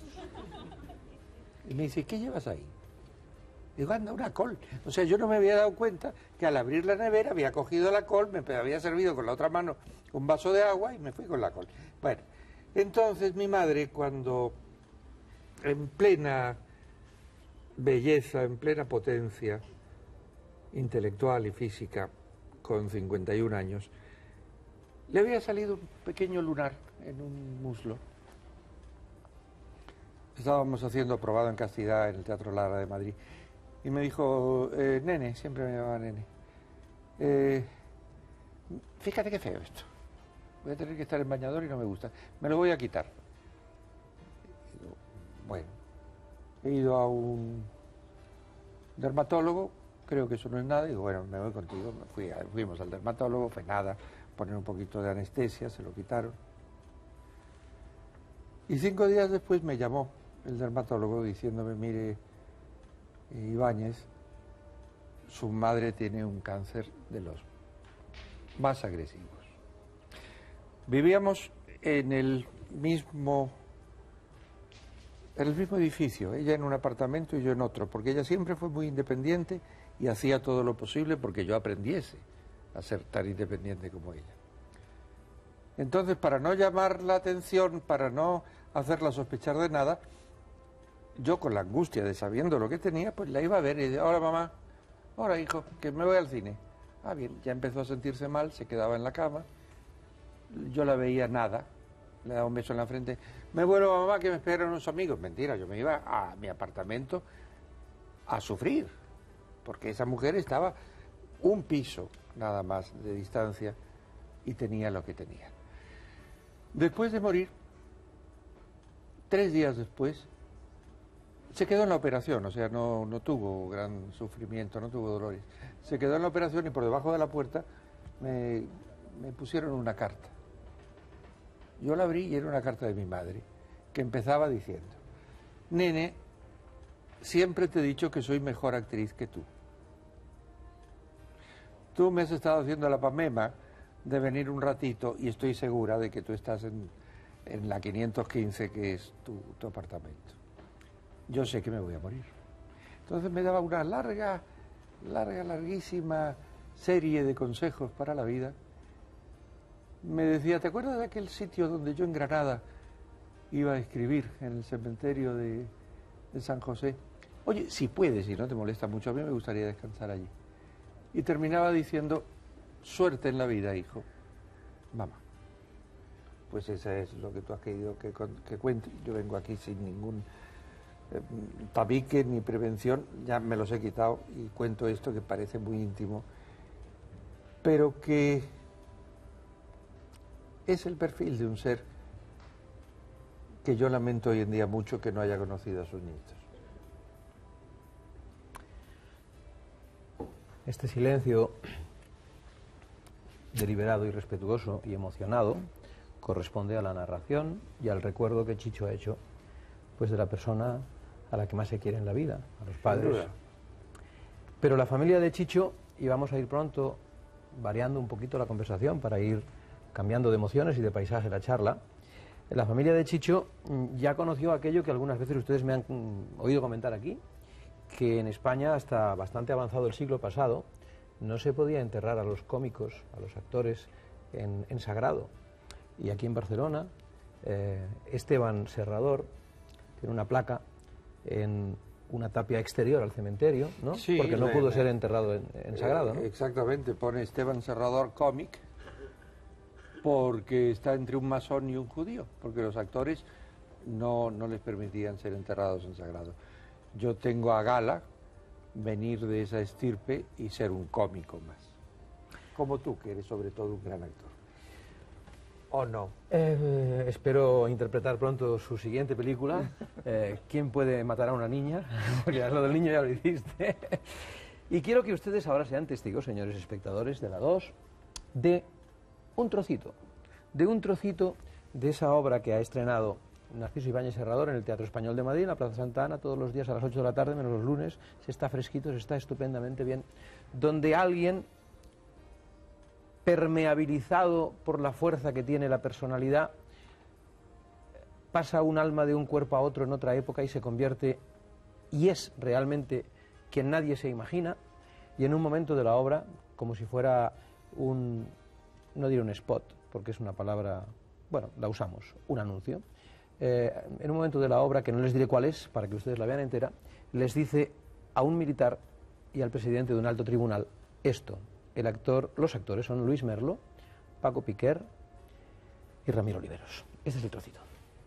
Speaker 21: Y me dice, ¿qué llevas ahí? Digo, anda, una col. O sea, yo no me había dado cuenta que al abrir la nevera había cogido la col, me había servido con la otra mano un vaso de agua y me fui con la col. Bueno, entonces mi madre, cuando en plena belleza, en plena potencia intelectual y física, con cincuenta y un años, le había salido un pequeño lunar en un muslo. Estábamos haciendo Probado en Castidad en el Teatro Lara de Madrid. Y me dijo, eh, nene, siempre me llamaba nene, eh, fíjate qué feo esto. Voy a tener que estar en bañador y no me gusta. Me lo voy a quitar. Digo, bueno, he ido a un dermatólogo, creo que eso no es nada. Digo, bueno, me voy contigo. Me fui a, fuimos al dermatólogo, fue nada, poner un poquito de anestesia, se lo quitaron. Y cinco días después me llamó el dermatólogo diciéndome, mire, Ibáñez, su madre tiene un cáncer de los más agresivos. Vivíamos en el mismo, en el mismo edificio, ella en un apartamento y yo en otro, porque ella siempre fue muy independiente y hacía todo lo posible porque yo aprendiese a ser tan independiente como ella. Entonces, para no llamar la atención, para no hacerla sospechar de nada, yo con la angustia de sabiendo lo que tenía, pues la iba a ver y decía, ahora mamá, ahora hijo, que me voy al cine. Ah, bien, ya empezó a sentirse mal, se quedaba en la cama, yo la veía nada, le daba un beso en la frente, me vuelvo mamá que me esperan unos amigos. Mentira, yo me iba a mi apartamento a sufrir, porque esa mujer estaba un piso nada más de distancia y tenía lo que tenía. Después de morir, tres días después, se quedó en la operación, o sea, no, no tuvo gran sufrimiento, no tuvo dolores. Se quedó en la operación y por debajo de la puerta me, me pusieron una carta. Yo la abrí y era una carta de mi madre, que empezaba diciendo, nene, siempre te he dicho que soy mejor actriz que tú. Tú me has estado haciendo la pamema de venir un ratito y estoy segura de que tú estás en, en la quinientos quince, que es tu, tu apartamento. Yo sé que me voy a morir. Entonces me daba una larga, larga, larguísima serie de consejos para la vida. Me decía, ¿te acuerdas de aquel sitio donde yo en Granada iba a escribir en el cementerio de, de San José, oye, si puedes, si no te molesta mucho, a mí me gustaría descansar allí. Y terminaba diciendo, suerte en la vida, hijo. Mamá. Pues eso es lo que tú has querido que, que cuente. Yo vengo aquí sin ningún eh, tabique ni prevención, ya me los he quitado y cuento esto que parece muy íntimo, pero que es el perfil de un ser que yo lamento hoy en día mucho que no haya conocido a sus nietos.
Speaker 1: Este silencio deliberado y respetuoso y emocionado corresponde a la narración y al recuerdo que Chicho ha hecho pues de la persona a la que más se quiere en la vida, a los padres. Pero la familia de Chicho, y vamos a ir pronto variando un poquito la conversación para ir cambiando de emociones y de paisaje la charla, la familia de Chicho ya conoció aquello que algunas veces ustedes me han oído comentar aquí, que en España hasta bastante avanzado el siglo pasado no se podía enterrar a los cómicos, a los actores en, en sagrado. Y aquí en Barcelona, eh, Esteban Serrador tiene una placa en una tapia exterior al cementerio, ¿no?
Speaker 21: Sí,
Speaker 1: porque no
Speaker 21: le,
Speaker 1: pudo
Speaker 21: le,
Speaker 1: ser enterrado en, en sagrado, ¿no?
Speaker 21: Exactamente, pone Esteban Serrador cómic porque está entre un masón y un judío, porque los actores no, no les permitían ser enterrados en sagrado. Yo tengo a gala venir de esa estirpe y ser un cómico más, como tú, que eres sobre todo un gran actor. ¿O no?
Speaker 1: Eh, espero interpretar pronto su siguiente película, eh, ¿Quién puede matar a una niña? Porque lo del niño ya lo hiciste. Y quiero que ustedes ahora sean testigos, señores espectadores de la dos, de un trocito, de un trocito de esa obra que ha estrenado Narciso Ibáñez Serrador en el Teatro Español de Madrid, en la Plaza Santa Ana, todos los días a las ocho de la tarde, menos los lunes. Se está fresquito, se está estupendamente bien. Donde alguien, permeabilizado por la fuerza que tiene la personalidad, pasa un alma de un cuerpo a otro en otra época y se convierte, y es realmente quien nadie se imagina, y en un momento de la obra, como si fuera un, no diré un spot, porque es una palabra, bueno, la usamos, un anuncio, eh, en un momento de la obra, que no les diré cuál es, para que ustedes la vean entera, les dice a un militar y al presidente de un alto tribunal esto. El actor, los actores son Luis Merlo, Paco Piquer y Ramiro Oliveros. Este es el trocito.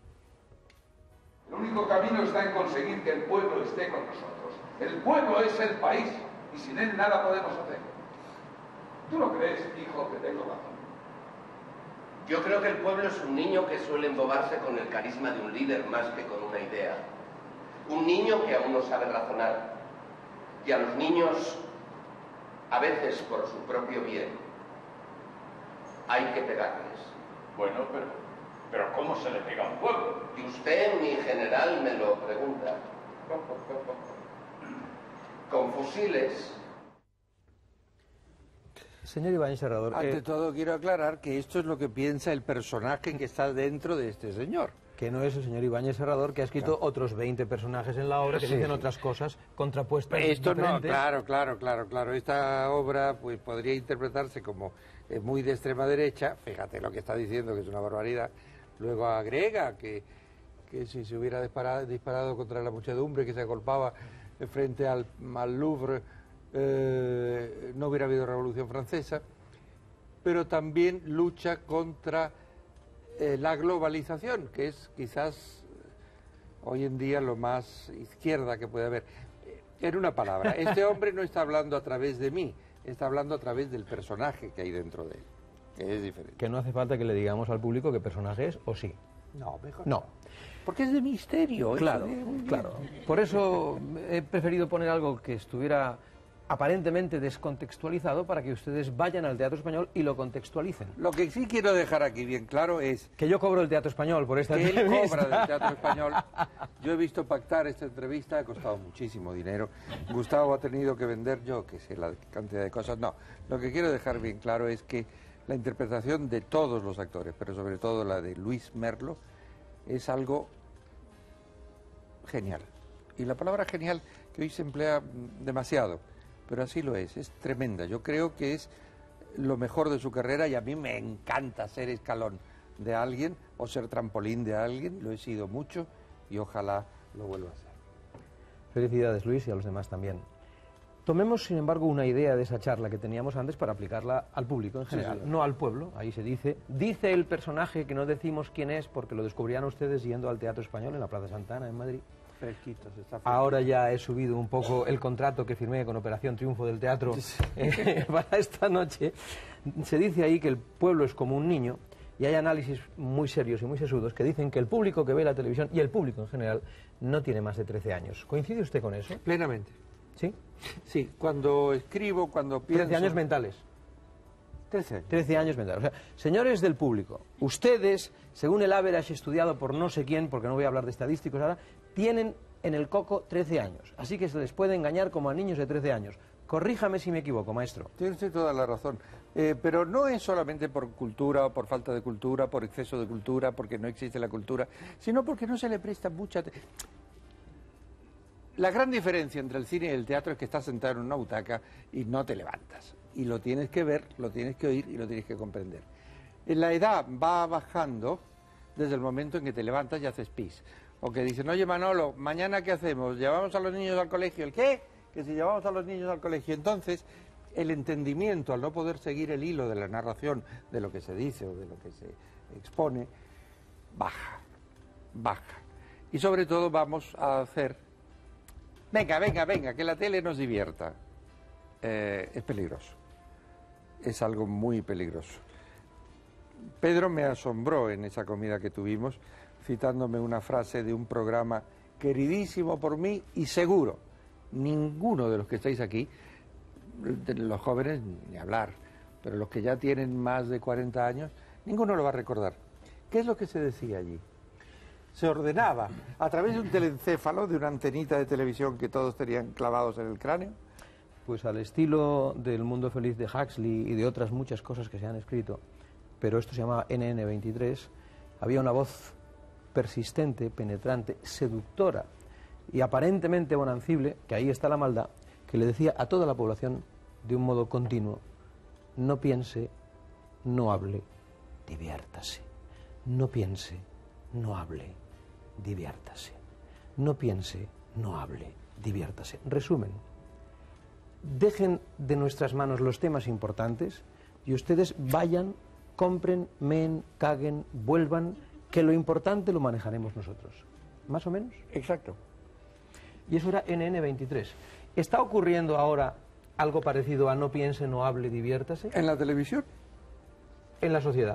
Speaker 2: El único camino está en conseguir que el pueblo esté con nosotros. El pueblo es el país y sin él nada podemos hacer. ¿Tú no crees, hijo, que tengo razón?
Speaker 22: Yo creo que el pueblo es un niño que suele embobarse con el carisma de un líder más que con una idea. Un niño que aún no sabe razonar. Y a los niños, a veces por su propio bien, hay que pegarles.
Speaker 2: Bueno, pero, pero ¿cómo se le pega a un pueblo?
Speaker 22: Y usted, mi general, me lo pregunta. Con fusiles.
Speaker 1: Señor Ibáñez Serrador...
Speaker 21: Ante
Speaker 1: eh,
Speaker 21: todo quiero aclarar que esto es lo que piensa el personaje que está dentro de este señor.
Speaker 1: Que no es el señor Ibáñez Serrador, que ha escrito claro. otros veinte personajes en la obra que sí, dicen sí. otras cosas contrapuestas.
Speaker 21: Esto
Speaker 1: diferentes.
Speaker 21: no, claro, claro, claro, claro. Esta obra pues podría interpretarse como eh, muy de extrema derecha. Fíjate lo que está diciendo, que es una barbaridad. Luego agrega que, que si se hubiera disparado, disparado contra la muchedumbre que se agolpaba frente al, al Louvre, eh, no hubiera habido Revolución Francesa. Pero también lucha contra Eh, la globalización, que es quizás hoy en día lo más izquierda que puede haber. En una palabra, este hombre no está hablando a través de mí, está hablando a través del personaje que hay dentro de él, que es diferente.
Speaker 1: Que no hace falta que le digamos al público qué personaje es, ¿o sí?
Speaker 21: No, mejor
Speaker 1: no.
Speaker 21: Porque es de misterio.
Speaker 1: Claro,
Speaker 21: de...
Speaker 1: claro. Por eso he preferido poner algo que estuviera aparentemente descontextualizado para que ustedes vayan al Teatro Español y lo contextualicen.
Speaker 21: Lo que sí quiero dejar aquí bien claro es...
Speaker 1: Que yo cobro el Teatro Español por esta
Speaker 21: que
Speaker 1: entrevista.
Speaker 21: él cobra del Teatro Español. Yo he visto pactar esta entrevista, ha costado muchísimo dinero. Gustavo ha tenido que vender, yo que sé, la cantidad de cosas. No, lo que quiero dejar bien claro es que la interpretación de todos los actores, pero sobre todo la de Luis Merlo, es algo genial. Y la palabra genial que hoy se emplea demasiado, pero así lo es, es tremenda. Yo creo que es lo mejor de su carrera y a mí me encanta ser Escalón. de alguien o ser trampolín de alguien, lo he sido mucho y ojalá lo vuelva a ser.
Speaker 1: Felicidades, Luis, y a los demás también. Tomemos, sin embargo, una idea de esa charla que teníamos antes para aplicarla al público en general,
Speaker 21: Sí, sí.
Speaker 1: no al pueblo. Ahí se dice, dice el personaje que no decimos quién es porque lo descubrirán ustedes yendo al Teatro Español en la Plaza Santa Ana, en Madrid.
Speaker 21: Fresquito, se está fresquito.
Speaker 1: Ahora ya he subido un poco el contrato que firmé con Operación Triunfo del Teatro eh, para esta noche. Se dice ahí que el pueblo es como un niño y hay análisis muy serios y muy sesudos que dicen que el público que ve la televisión y el público en general no tiene más de trece años. ¿Coincide usted con eso?
Speaker 21: Plenamente.
Speaker 1: ¿Sí?
Speaker 21: Sí, cuando escribo, cuando pienso...
Speaker 1: trece años mentales.
Speaker 21: trece años.
Speaker 1: trece años mentales. O sea, señores del público, ustedes, según el average estudiado por no sé quién, porque no voy a hablar de estadísticos ahora, tienen en el coco trece años. Así que se les puede engañar como a niños de trece años. Corríjame si me equivoco, maestro.
Speaker 21: Tiene usted toda la razón. Eh, pero no es solamente por cultura o por falta de cultura, por exceso de cultura, porque no existe la cultura, sino porque no se le presta mucha atención. La gran diferencia entre el cine y el teatro es que estás sentado en una butaca y no te levantas. Y lo tienes que ver, lo tienes que oír y lo tienes que comprender. La edad va bajando desde el momento en que te levantas y haces pis. O que dicen, oye Manolo, ¿mañana qué hacemos? ¿Llevamos a los niños al colegio? ¿El qué? Que si llevamos a los niños al colegio. Entonces, el entendimiento, al no poder seguir el hilo de la narración, de lo que se dice o de lo que se expone, baja, baja. Y sobre todo vamos a hacer, venga, venga, venga, que la tele nos divierta. Eh, es peligroso, es algo muy peligroso. Pedro me asombró en esa comida que tuvimos, citándome una frase de un programa queridísimo por mí y seguro, ninguno de los que estáis aquí, de los jóvenes ni hablar, pero los que ya tienen más de cuarenta años, ninguno lo va a recordar. ¿Qué es lo que se decía allí? Se ordenaba a través de un telencéfalo, de una antenita de televisión que todos tenían clavados en el cráneo.
Speaker 1: Pues al estilo del Mundo Feliz de Huxley y de otras muchas cosas que se han escrito, pero esto se llamaba N N veintitrés, había una voz persistente, penetrante, seductora y aparentemente bonancible, que ahí está la maldad, que le decía a toda la población de un modo continuo, no piense, no hable, diviértase. No piense, no hable, diviértase. No piense, no hable, diviértase. Resumen, dejen de nuestras manos los temas importantes y ustedes vayan, compren, meen, caguen, vuelvan, que lo importante lo manejaremos nosotros. ¿Más o menos?
Speaker 21: Exacto.
Speaker 1: Y eso era N N veintitrés. ¿Está ocurriendo ahora algo parecido a no piense, no hable, diviértase?
Speaker 21: ¿En la televisión?
Speaker 1: ¿En la sociedad?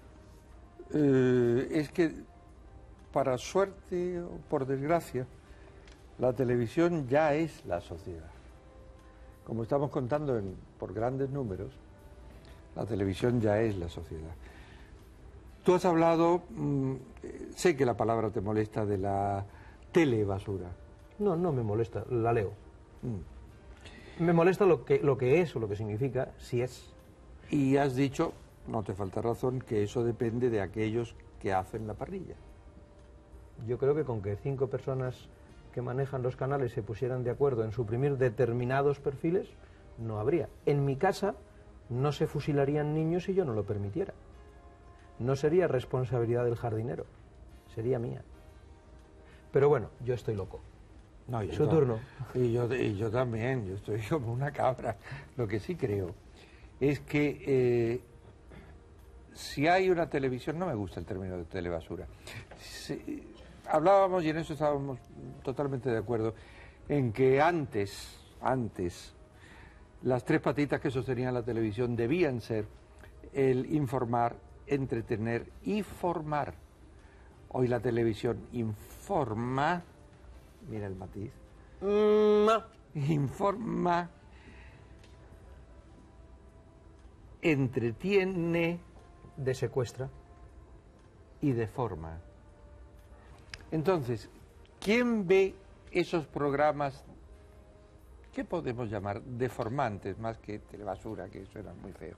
Speaker 21: Eh, es que, para suerte o por desgracia, la televisión ya es la sociedad. Como estamos contando en, por grandes números, la televisión ya es la sociedad. Tú has hablado, mmm, sé que la palabra te molesta, de la telebasura.
Speaker 1: No, no me molesta, la leo. Mm. Me molesta lo que, lo que es o lo que significa, si es.
Speaker 21: Y has dicho, no te falta razón, que eso depende de aquellos que hacen la parrilla.
Speaker 1: Yo creo que con que cinco personas que manejan los canales se pusieran de acuerdo en suprimir determinados perfiles, no habría. En mi casa no se fusilarían niños si yo no lo permitiera. No sería responsabilidad del jardinero, sería mía. Pero bueno, yo estoy loco.
Speaker 21: No, yo
Speaker 1: Su
Speaker 21: no.
Speaker 1: turno.
Speaker 21: Y yo, y yo también, yo estoy como una cabra. Lo que sí creo es que eh, si hay una televisión, no me gusta el término de telebasura. Si, hablábamos, y en eso estábamos totalmente de acuerdo, en que antes, antes, las tres patitas que sostenían la televisión debían ser el informar, entretener y formar. Hoy la televisión informa, mira el matiz, mm. informa, entretiene,
Speaker 1: desecuestra
Speaker 21: y deforma. Entonces, ¿quién ve esos programas, qué podemos llamar, deformantes, más que telebasura, que suena muy feo?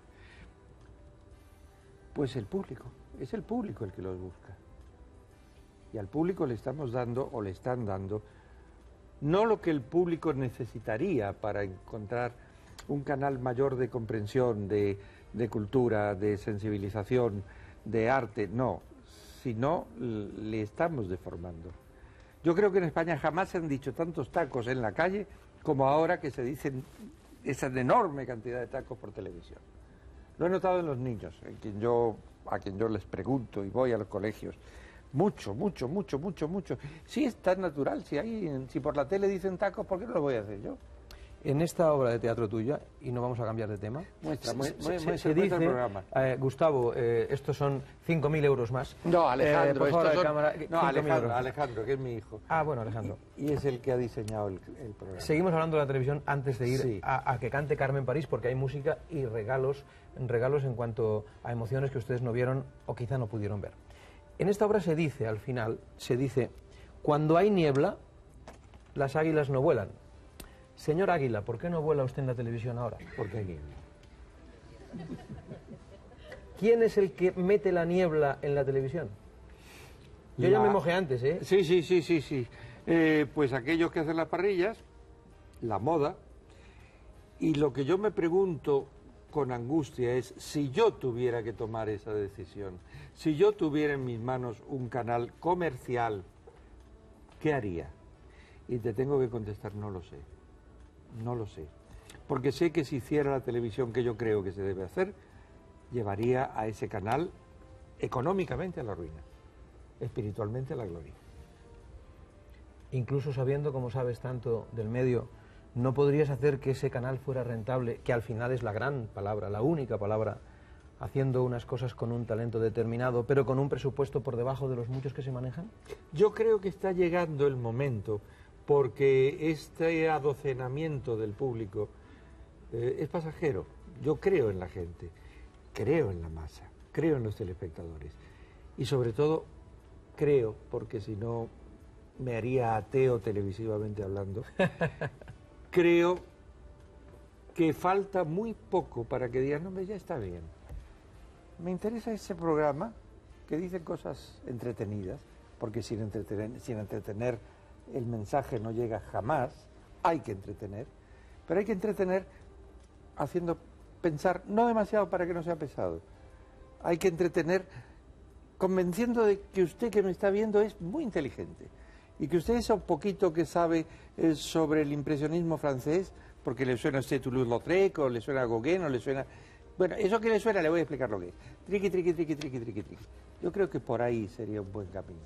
Speaker 21: Pues el público, es el público el que los busca. Y al público le estamos dando, o le están dando, no lo que el público necesitaría para encontrar un canal mayor de comprensión, de, de cultura, de sensibilización, de arte, no, sino le estamos deformando. Yo creo que en España jamás se han dicho tantos tacos en la calle como ahora que se dicen esa enorme cantidad de tacos por televisión. Lo he notado en los niños, en quien yo, a quien yo les pregunto y voy a los colegios. Mucho, mucho, mucho, mucho, mucho. Sí, es tan natural. Si, hay, si por la tele dicen tacos, ¿por qué no lo voy a hacer yo?
Speaker 1: En esta obra de teatro tuya, y no vamos a cambiar de tema,
Speaker 21: muestra,
Speaker 1: se,
Speaker 21: muestra,
Speaker 1: se,
Speaker 21: muestra,
Speaker 1: se
Speaker 21: muestra
Speaker 1: dice,
Speaker 21: el programa.
Speaker 1: Eh, Gustavo, eh, estos son cinco mil euros más.
Speaker 21: No, Alejandro,
Speaker 1: eh,
Speaker 21: estos son...
Speaker 1: cámara,
Speaker 21: no, Alejandro, Alejandro, que es mi hijo.
Speaker 1: Ah, bueno, Alejandro.
Speaker 21: Y, y es el que ha diseñado el, el programa.
Speaker 1: Seguimos hablando de la televisión antes de ir
Speaker 21: sí.
Speaker 1: a, a que cante Carmen París, porque hay música y regalos, regalos en cuanto a emociones que ustedes no vieron o quizá no pudieron ver. En esta obra se dice, al final, se dice, cuando hay niebla, las águilas no vuelan. Señor Águila, ¿por qué no vuela usted en la televisión ahora?
Speaker 21: Porque hay niebla.
Speaker 1: ¿Quién es el que mete la niebla en la televisión? Yo
Speaker 21: la...
Speaker 1: ya me mojé antes, ¿eh?
Speaker 21: Sí, sí, sí, sí, sí. Eh, pues aquellos que hacen las parrillas, la moda, y lo que yo me pregunto con angustia es, si yo tuviera que tomar esa decisión, si yo tuviera en mis manos un canal comercial, ¿qué haría? Y te tengo que contestar, no lo sé. No lo sé, porque sé que si hiciera la televisión que yo creo que se debe hacer, llevaría a ese canal económicamente a la ruina, espiritualmente a la gloria.
Speaker 1: Incluso sabiendo, como sabes tanto del medio, ¿no podrías hacer que ese canal fuera rentable, que al final es la gran palabra, la única palabra, haciendo unas cosas con un talento determinado, pero con un presupuesto por debajo de los muchos que se manejan?
Speaker 21: Yo creo que está llegando el momento, porque este adocenamiento del público eh, es pasajero. Yo creo en la gente, creo en la masa, creo en los telespectadores y sobre todo creo, porque si no me haría ateo televisivamente hablando, creo que falta muy poco para que digan, no, hombre, ya está bien. Me interesa ese programa que dice cosas entretenidas, porque sin entretener, sin entretener el mensaje no llega jamás, hay que entretener, pero hay que entretener haciendo pensar, no demasiado para que no sea pesado, hay que entretener convenciendo de que usted que me está viendo es muy inteligente y que usted eso poquito que sabe eh, sobre el impresionismo francés, porque le suena a usted Toulouse-Lautrec o le suena a Gauguin o le suena... Bueno, eso que le suena le voy a explicar lo que es. Triqui, triqui, triqui, triqui, triqui, triqui. Yo creo que por ahí sería un buen camino.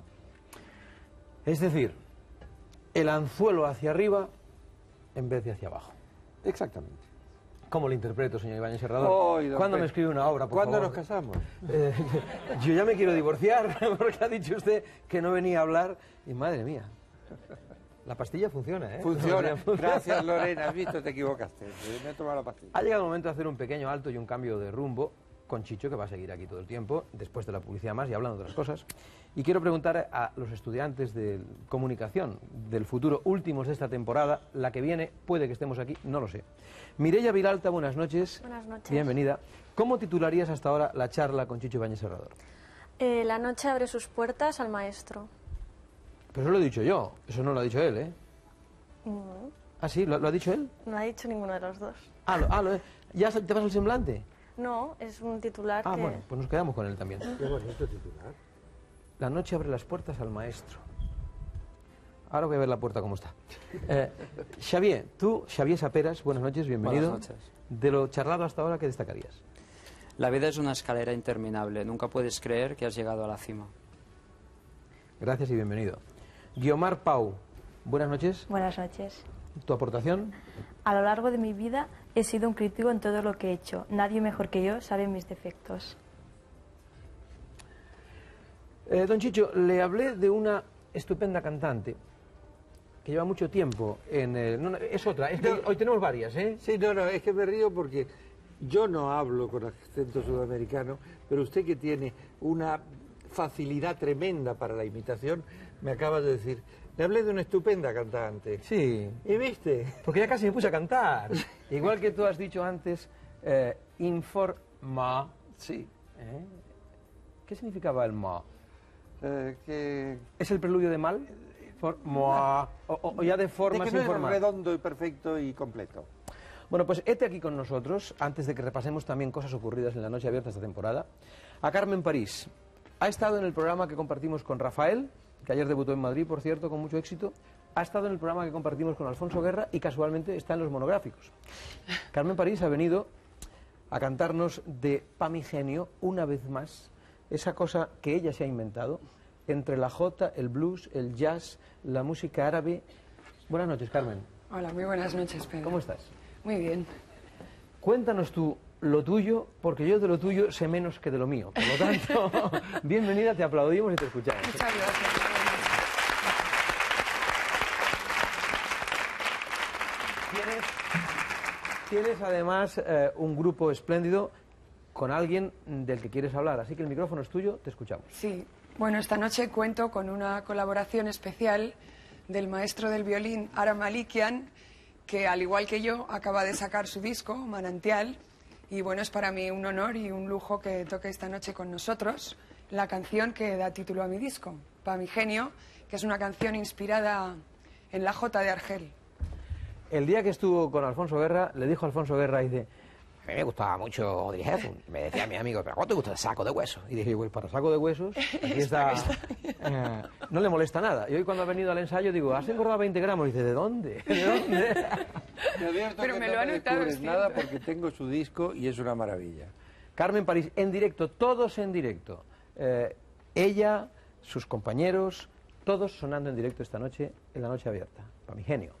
Speaker 1: Es decir, el anzuelo hacia arriba en vez de hacia abajo.
Speaker 21: Exactamente.
Speaker 1: ¿Cómo lo interpreto, señor Ibáñez Serrador?
Speaker 21: Oh,
Speaker 1: ¿Cuándo me escribe una obra, por
Speaker 21: ¿Cuándo
Speaker 1: favor?
Speaker 21: nos casamos?
Speaker 1: Eh, yo ya me quiero divorciar, porque ha dicho usted que no venía a hablar. Y madre mía, la pastilla funciona, ¿eh?
Speaker 21: Funciona. Gracias, Lorena. Has visto, te equivocaste. Me he tomado la pastilla.
Speaker 1: Ha llegado el momento de hacer un pequeño alto y un cambio de rumbo con Chicho, que va a seguir aquí todo el tiempo, después de la publicidad más y hablando de otras cosas. Y quiero preguntar a los estudiantes de comunicación del futuro, últimos de esta temporada, la que viene, puede que estemos aquí, no lo sé. Mireia Viralta, buenas noches.
Speaker 3: Buenas noches.
Speaker 1: Bienvenida. ¿Cómo titularías hasta ahora la charla con Chicho Ibáñez Serrador?
Speaker 3: Eh, la noche abre sus puertas al maestro.
Speaker 1: Pero eso lo he dicho yo, eso no lo ha dicho él, ¿eh?
Speaker 3: No,
Speaker 1: ¿Ah, sí? ¿Lo, lo ha dicho él?
Speaker 3: no ha dicho ninguno de los dos.
Speaker 1: Ah, lo, ah lo, ¿ya te vas el semblante?
Speaker 3: No, es un titular
Speaker 1: Ah,
Speaker 3: que...
Speaker 1: bueno, pues nos quedamos con él también.
Speaker 21: Qué bonito titular.
Speaker 1: La noche abre las puertas al maestro. Ahora voy a ver la puerta cómo está. Eh, Xavier, tú, Xavier Saperas, buenas noches, bienvenido.
Speaker 4: Buenas noches.
Speaker 1: De lo charlado hasta ahora, ¿qué destacarías?
Speaker 4: La vida es una escalera interminable. Nunca puedes creer que has llegado a la cima.
Speaker 1: Gracias y bienvenido. Guiomar Pau, buenas noches.
Speaker 23: Buenas noches.
Speaker 1: ¿Tu aportación?
Speaker 23: A lo largo de mi vida he sido un crítico en todo lo que he hecho. Nadie mejor que yo sabe mis defectos.
Speaker 1: Eh, don Chicho, le hablé de una estupenda cantante que lleva mucho tiempo en... El, no, es otra, es que
Speaker 21: No.
Speaker 1: hoy tenemos varias, ¿eh?
Speaker 21: Sí, no, no, es que me río porque yo no hablo con acento sudamericano, pero usted que tiene una facilidad tremenda para la imitación, me acaba de decir, le hablé de una estupenda cantante.
Speaker 1: Sí.
Speaker 21: ¿Y viste?
Speaker 1: Porque ya casi me puse a cantar. Igual que tú has dicho antes, eh, informa.
Speaker 21: Sí.
Speaker 1: ¿Eh? ¿Qué significaba el ma?
Speaker 21: Eh, que...
Speaker 1: ¿Es el preludio de mal? For, moa. O, o- o ya de forma
Speaker 21: de que
Speaker 1: sin
Speaker 21: no
Speaker 1: forma.
Speaker 21: es redondo y perfecto y completo.
Speaker 1: Bueno, pues hete aquí con nosotros, antes de que repasemos también cosas ocurridas en la noche abierta esta temporada, a Carmen París. Ha estado en el programa que compartimos con Rafael, que ayer debutó en Madrid, por cierto, con mucho éxito. Ha estado en el programa que compartimos con Alfonso Guerra y casualmente está en los monográficos. Carmen París ha venido a cantarnos de Pamigenio, una vez más, esa cosa que ella se ha inventado, entre la jota, el blues, el jazz, la música árabe. Buenas noches, Carmen.
Speaker 5: Hola, muy buenas noches, Pedro.
Speaker 1: ¿Cómo estás?
Speaker 5: Muy bien.
Speaker 1: Cuéntanos tú lo tuyo, porque yo de lo tuyo sé menos que de lo mío. Por lo tanto, bienvenida, te aplaudimos y te escuchamos.
Speaker 5: Muchas gracias.
Speaker 1: Tienes, tienes además eh, un grupo espléndido con alguien del que quieres hablar, así que el micrófono es tuyo, te escuchamos.
Speaker 5: Sí, bueno, esta noche cuento con una colaboración especial del maestro del violín Ara Malikian, que al igual que yo acaba de sacar su disco, Manantial, y bueno, es para mí un honor y un lujo que toque esta noche con nosotros la canción que da título a mi disco, Pamigenio, que es una canción inspirada en la jota de Argel.
Speaker 1: El día que estuvo con Alfonso Guerra, le dijo a Alfonso Guerra, dice, a mí me gustaba mucho Audrey Hepburn. Me decía mi amigo, ¿pero cómo te gusta el saco de huesos? Y dije, pues para saco de huesos, aquí está, eh, no le molesta nada. Y hoy cuando ha venido al ensayo digo, ¿has engordado veinte gramos? Y dice, ¿de dónde? ¿De dónde?
Speaker 5: Pero me
Speaker 21: no
Speaker 5: lo ha
Speaker 21: me
Speaker 5: notado,
Speaker 21: descubres
Speaker 5: es
Speaker 21: nada
Speaker 5: cierto.
Speaker 21: porque tengo su disco y es una maravilla.
Speaker 1: Carmen París, en directo, todos en directo. Eh, ella, sus compañeros, todos sonando en directo esta noche, en la noche abierta. Pamigenio.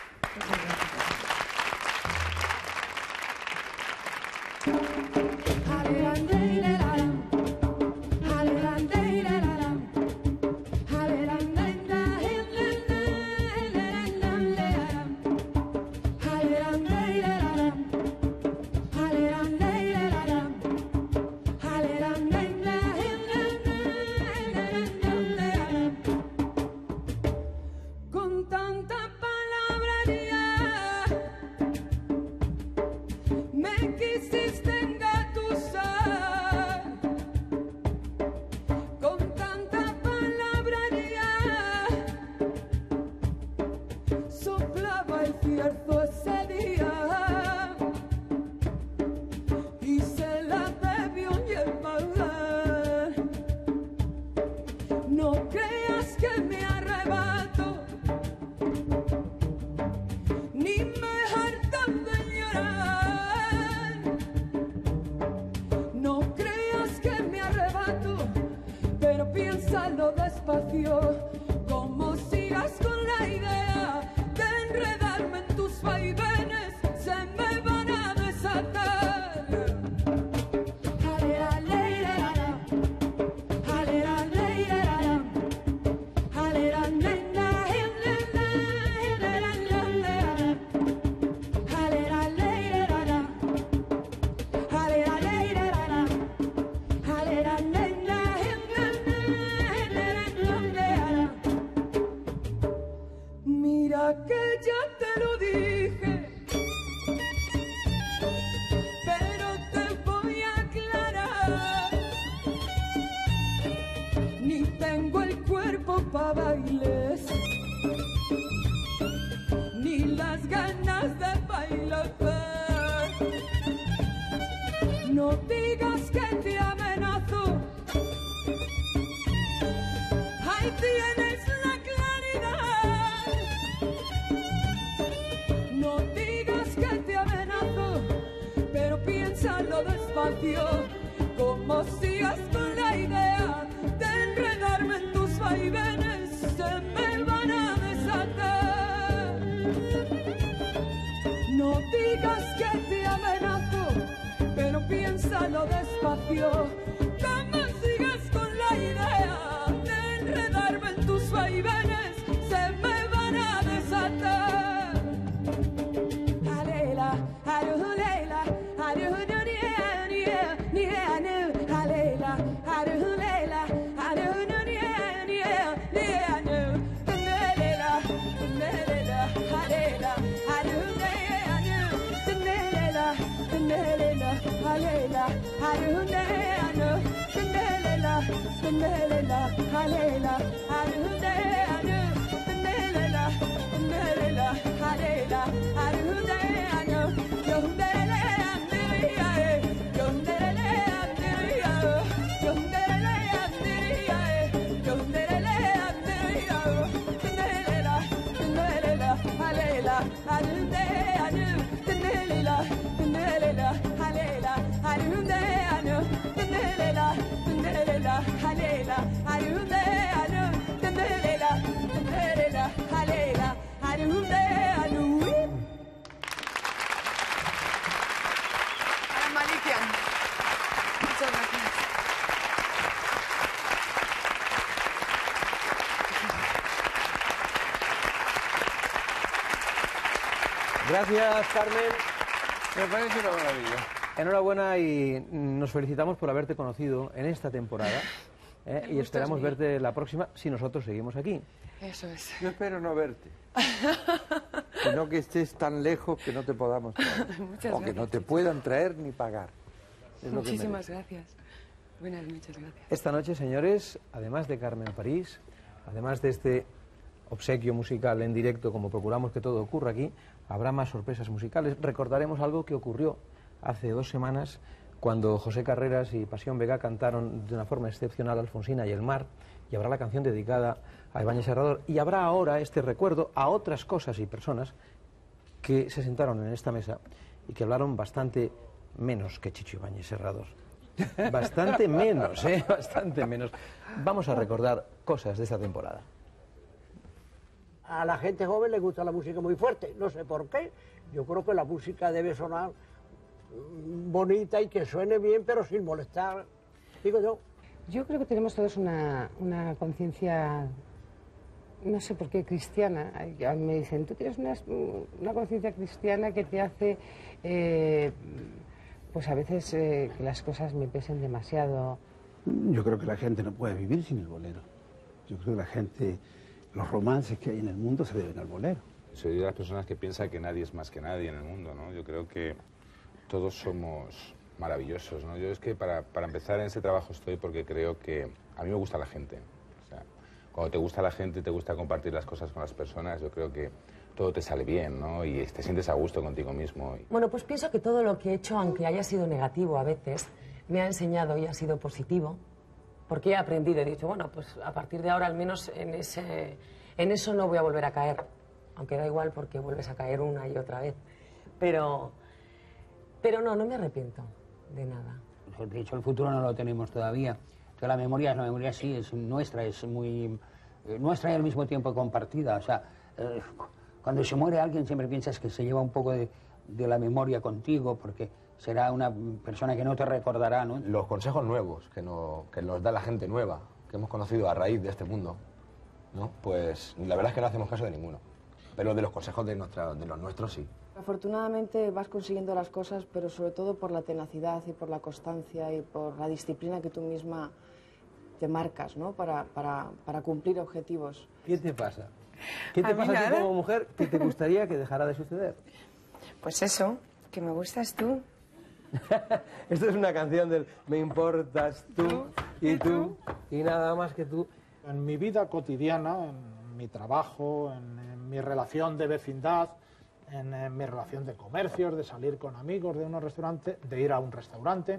Speaker 6: Con tanta palabrería me quisiste engatusar, con tanta palabrería soplaba el cierzo ese día y se la bebió llevar. No creas que me arrebato ni me hartan de llorar. No creas que me arrebato, pero piénsalo despacio. Como sigas con la idea de enredarme en tus vaivenes, se me van a desatar. Alera, leira, alera, leira, alera, nena, nena, alera, leira, alera, leira, alera, nena, mira que ya te lo dije, pero te voy a aclarar. Ni tengo el cuerpo para bailes, ni las ganas de bailar. No digas que te amenazo, ahí tienes la claridad. No digas que te amenazo, pero piénsalo despacio. Como sigas con la idea de enredarme en tus vaivenes, se me van a desatar. No digas que te amenazo, pero piénsalo despacio. Como sigas con la idea de enredarme en tus vaivenes, se me van a desatar. Alela, arulela, arulela, alela, arulela, alela, arulela, alela, alela, alela, arulela, alela, alela, alela, alela, arulela,
Speaker 5: Muchas gracias.
Speaker 1: Gracias, Carmen.
Speaker 21: Me parece una maravilla.
Speaker 1: Enhorabuena y nos felicitamos por haberte conocido en esta temporada. ¿eh? Y esperamos verte la próxima si nosotros seguimos aquí.
Speaker 5: Eso es.
Speaker 21: Yo espero no verte. Sino que estés tan lejos que no te podamos traer.
Speaker 5: Muchas
Speaker 21: o que
Speaker 5: gracias.
Speaker 21: no te puedan traer ni pagar. Es lo que
Speaker 5: Muchísimas
Speaker 21: mereces.
Speaker 5: gracias. Buenas noches, gracias.
Speaker 1: Esta noche, señores, además de Carmen París, además de este obsequio musical en directo, como procuramos que todo ocurra aquí, habrá más sorpresas musicales. Recordaremos algo que ocurrió hace dos semanas cuando José Carreras y Pasión Vega cantaron de una forma excepcional Alfonsina y el mar, y habrá la canción dedicada a Ibáñez Serrador, y habrá ahora este recuerdo a otras cosas y personas que se sentaron en esta mesa y que hablaron bastante menos que Chicho Ibáñez Serrador. Bastante menos, ¿eh? Bastante menos. Vamos a recordar cosas de esta temporada.
Speaker 7: A la gente joven le gusta la música muy fuerte, no sé por qué. Yo creo que la música debe sonar bonita y que suene bien, pero sin molestar, digo yo.
Speaker 8: Yo creo que tenemos todos una, una conciencia, no sé por qué, cristiana. Me dicen, tú tienes una, una conciencia cristiana que te hace, eh, pues a veces eh, que las cosas me pesen demasiado.
Speaker 9: Yo creo que la gente no puede vivir sin el bolero. Yo creo que la gente, los romances que hay en el mundo se deben al bolero.
Speaker 24: Soy de las personas que piensa que nadie es más que nadie en el mundo, ¿no? Yo creo que todos somos maravillosos, ¿no? Yo es que para, para empezar en ese trabajo estoy porque creo que a mí me gusta la gente. O sea, cuando te gusta la gente, te gusta compartir las cosas con las personas, yo creo que todo te sale bien, ¿no? Y te sientes a gusto contigo mismo.
Speaker 25: Bueno, pues pienso que todo lo que he hecho, aunque haya sido negativo a veces, me ha enseñado y ha sido positivo, porque he aprendido, he dicho, bueno, pues a partir de ahora al menos en, ese, en eso no voy a volver a caer, aunque da igual porque vuelves a caer una y otra vez. Pero, pero no, no me arrepiento de nada.
Speaker 26: De hecho, el futuro no lo tenemos todavía. Que la memoria, la memoria sí es nuestra, es muy eh, nuestra y al mismo tiempo compartida. O sea, eh, cuando se muere alguien siempre piensas que se lleva un poco de, de la memoria contigo porque será una persona que no te recordará, ¿no?
Speaker 27: Los consejos nuevos que, no, que nos da la gente nueva, que hemos conocido a raíz de este mundo, ¿no? Pues la verdad es que no hacemos caso de ninguno. Pero de los consejos de, nuestra, de los nuestros sí.
Speaker 16: Afortunadamente vas consiguiendo las cosas, pero sobre todo por la tenacidad y por la constancia y por la disciplina que tú misma te marcas, ¿no? Para, para, para cumplir objetivos.
Speaker 1: ¿Qué te pasa? ¿Qué te
Speaker 5: A mí
Speaker 1: pasa a ti
Speaker 5: nada.
Speaker 1: como mujer que te gustaría que dejara de suceder?
Speaker 5: Pues eso, que me gustas tú.
Speaker 1: Esto es una canción del Me importas tú y tú y nada más que tú.
Speaker 28: En mi vida cotidiana, en mi trabajo, en, en mi relación de vecindad, en, en mi relación de comercios, de salir con amigos de unos restaurantes, de ir a un restaurante,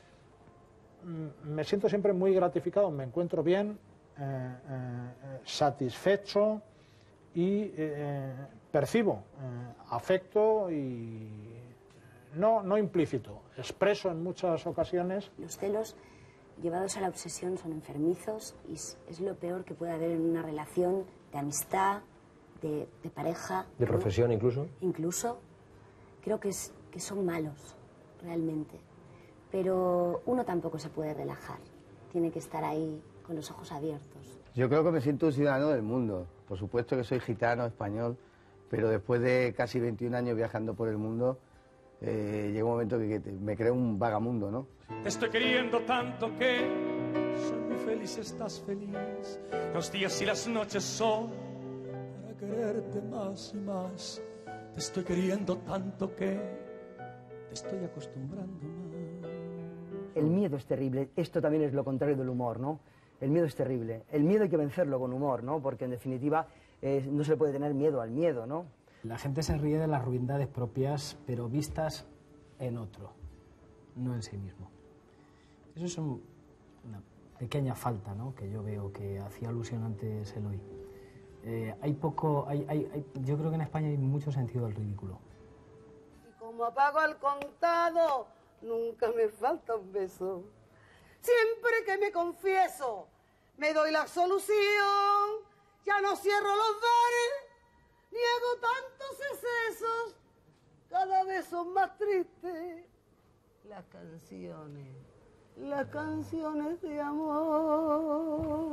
Speaker 28: mm, me siento siempre muy gratificado, me encuentro bien, eh, eh, satisfecho y eh, percibo eh, afecto y no, no implícito, expreso en muchas ocasiones.
Speaker 29: Los celos llevados a la obsesión son enfermizos y es, es lo peor que puede haber en una relación de amistad, de, de pareja.
Speaker 1: De
Speaker 29: ¿no?
Speaker 1: profesión incluso.
Speaker 29: Incluso. Creo que, es, que son malos, realmente. Pero uno tampoco se puede relajar. Tiene que estar ahí con los ojos abiertos.
Speaker 30: Yo creo que me siento un ciudadano del mundo. Por supuesto que soy gitano, español, pero después de casi veintiún años viajando por el mundo, eh, llega un momento que, que te- me creo un vagamundo, ¿no?
Speaker 31: Te estoy queriendo tanto que soy muy feliz, estás feliz. Los días y las noches son para quererte más y más. Te estoy queriendo tanto que te estoy acostumbrando más.
Speaker 32: El miedo es terrible. Esto también es lo contrario del humor, ¿no? El miedo es terrible. El miedo hay que vencerlo con humor, ¿no? Porque en definitiva eh, no se le puede tener miedo al miedo, ¿no?
Speaker 33: La gente se ríe de las ruindades propias, pero vistas en otro, no en sí mismo. Eso es un- una pequeña falta, ¿no? Que yo veo que hacía alusión antes Eloy. Eh, hay poco, hay, hay, hay, yo creo que en España hay mucho sentido del ridículo.
Speaker 2: Y como pago al contado, nunca me falta un beso. Siempre que me confieso, me doy la solución. Ya no cierro los bares, ni hago tantos excesos. Cada vez son más tristes las canciones, las canciones de amor.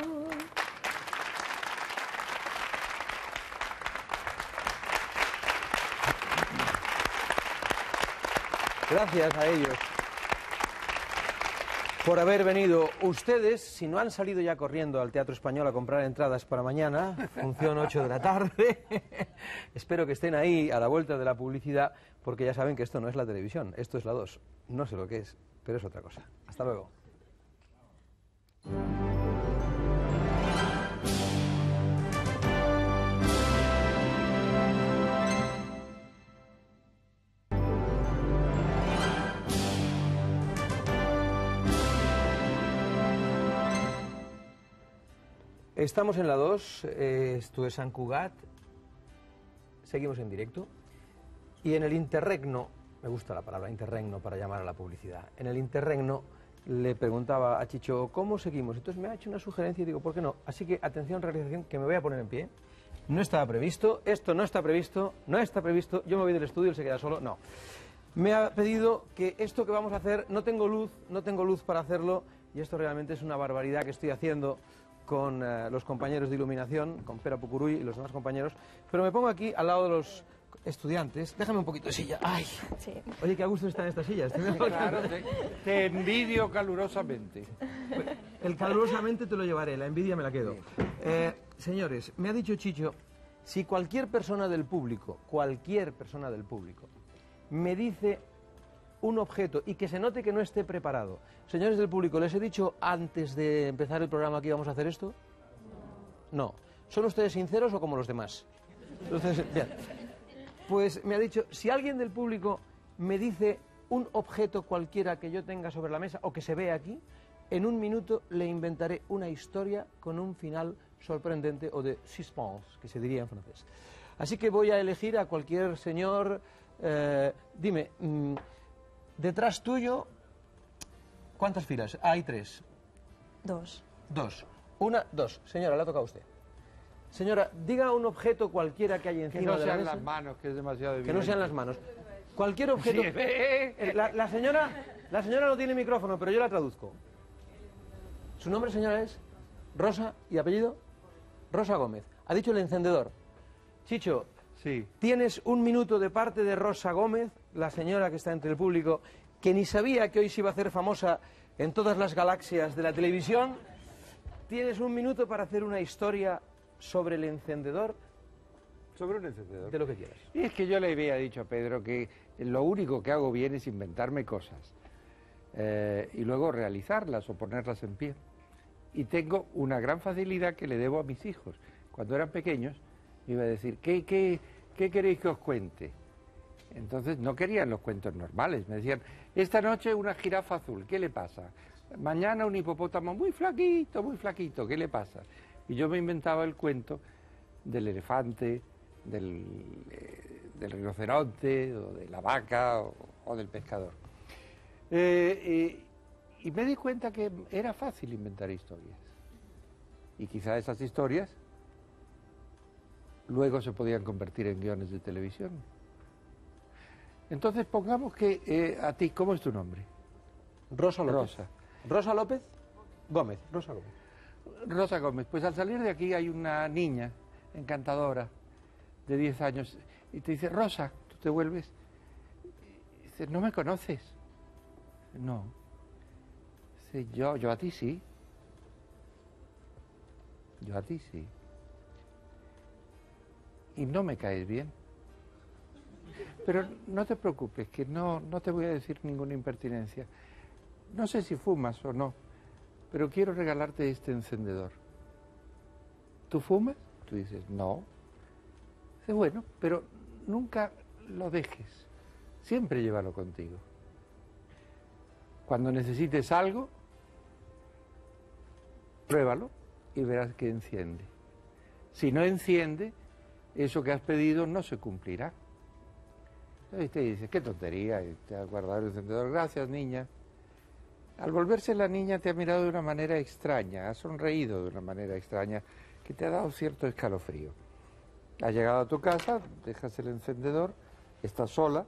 Speaker 1: Gracias a ellos por haber venido. Ustedes, si no han salido ya corriendo al Teatro Español a comprar entradas para mañana, función ocho de la tarde, espero que estén ahí a la vuelta de la publicidad, porque ya saben que esto no es la televisión, esto es la dos. No sé lo que es, pero es otra cosa. Hasta luego. Estamos en la dos, eh, esto es Sant Cugat, seguimos en directo, y en el interregno, me gusta la palabra interregno para llamar a la publicidad, en el interregno le preguntaba a Chicho, ¿cómo seguimos? Entonces me ha hecho una sugerencia y digo, ¿por qué no? Así que, atención, realización, que me voy a poner en pie. No estaba previsto, esto no está previsto, no está previsto, yo me voy del estudio, él se queda solo, no. Me ha pedido que esto que vamos a hacer, no tengo luz, no tengo luz para hacerlo, y esto realmente es una barbaridad que estoy haciendo con uh, los compañeros de iluminación, con Pera Pucuruy y los demás compañeros, pero me pongo aquí al lado de los estudiantes. Déjame un poquito de silla. ¡Ay! Sí. Oye, qué a gusto está en esta silla. Estoy
Speaker 21: claro, te, te envidio calurosamente.
Speaker 1: El calurosamente te lo llevaré, la envidia me la quedo. Eh, señores, me ha dicho Chicho, si cualquier persona del público, cualquier persona del público, me dice un objeto y que se note que no esté preparado. Señores del público, ¿les he dicho antes de empezar el programa que íbamos a hacer esto? No. ¿Son ustedes sinceros o como los demás? Entonces, bien. Pues me ha dicho, si alguien del público me dice un objeto cualquiera que yo tenga sobre la mesa o que se ve aquí, en un minuto le inventaré una historia con un final sorprendente o de suspense, que se diría en francés. Así que voy a elegir a cualquier señor. Eh, dime, mmm, detrás tuyo, ¿cuántas filas? Ah, hay tres.
Speaker 23: Dos.
Speaker 1: Dos. Una, dos. Señora, le ha tocado a usted. Señora, diga un objeto cualquiera que haya encima
Speaker 21: que no
Speaker 1: de la mesa.
Speaker 21: sean las manos, que es demasiado evidente.
Speaker 1: Que no sean las manos. Cualquier objeto.
Speaker 21: Sí, eh, eh.
Speaker 1: La, la señora, la señora no tiene micrófono, pero yo la traduzco. ¿Su nombre, señora, es Rosa y apellido? Rosa Gómez. Ha dicho el encendedor. Chicho,
Speaker 21: sí.
Speaker 1: Tienes un minuto de parte de Rosa Gómez, la señora que está entre el público, que ni sabía que hoy se iba a hacer famosa en todas las galaxias de la televisión. Tienes un minuto para hacer una historia sobre el encendedor.
Speaker 21: Sobre un encendedor.
Speaker 1: De lo que quieras.
Speaker 21: Y es que yo le había dicho a Pedro que lo único que hago bien es inventarme cosas eh, y luego realizarlas o ponerlas en pie. Y tengo una gran facilidad que le debo a mis hijos. Cuando eran pequeños me iba a decir, ¿qué, qué, qué queréis que os cuente? Entonces no querían los cuentos normales. Me decían, esta noche una jirafa azul, ¿qué le pasa? Mañana un hipopótamo muy flaquito, muy flaquito, ¿qué le pasa? Y yo me inventaba el cuento del elefante, del, eh, del rinoceronte, o de la vaca, o, o del pescador. Eh, eh, y me di cuenta que era fácil inventar historias. Y quizá esas historias luego se podían convertir en guiones de televisión. Entonces pongamos que eh, a ti, ¿cómo es tu nombre?
Speaker 1: Rosa López.
Speaker 21: Rosa.
Speaker 1: Rosa López Gómez. Rosa Gómez.
Speaker 21: Rosa Gómez. Pues al salir de aquí hay una niña encantadora de diez años y te dice, Rosa, tú te vuelves. Y dices, ¿no me conoces? No. Dice, yo, yo a ti sí. Yo a ti sí. Y no me caes bien. Pero no te preocupes, que no, no te voy a decir ninguna impertinencia. No sé si fumas o no, pero quiero regalarte este encendedor. ¿Tú fumas? Tú dices, no. Dice, bueno, pero nunca lo dejes. Siempre llévalo contigo. Cuando necesites algo, pruébalo y verás que enciende. Si no enciende, eso que has pedido no se cumplirá. Entonces te dices, qué tontería, y te has guardado el encendedor. Gracias, niña. Al volverse la niña te ha mirado de una manera extraña, ha sonreído de una manera extraña, que te ha dado cierto escalofrío. Has llegado a tu casa, dejas el encendedor, estás sola,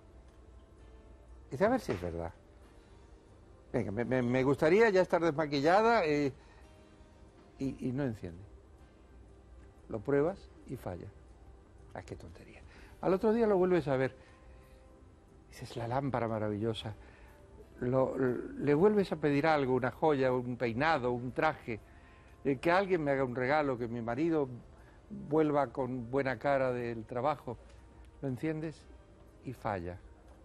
Speaker 21: y dices, a ver si es verdad. Venga, me, me, me gustaría ya estar desmaquillada eh, y, y no enciende. Lo pruebas y falla. Ah, qué tontería. Al otro día lo vuelves a ver. Dices, la lámpara maravillosa. Lo, le vuelves a pedir algo, una joya, un peinado, un traje, eh, que alguien me haga un regalo, que mi marido vuelva con buena cara del trabajo. Lo enciendes y falla.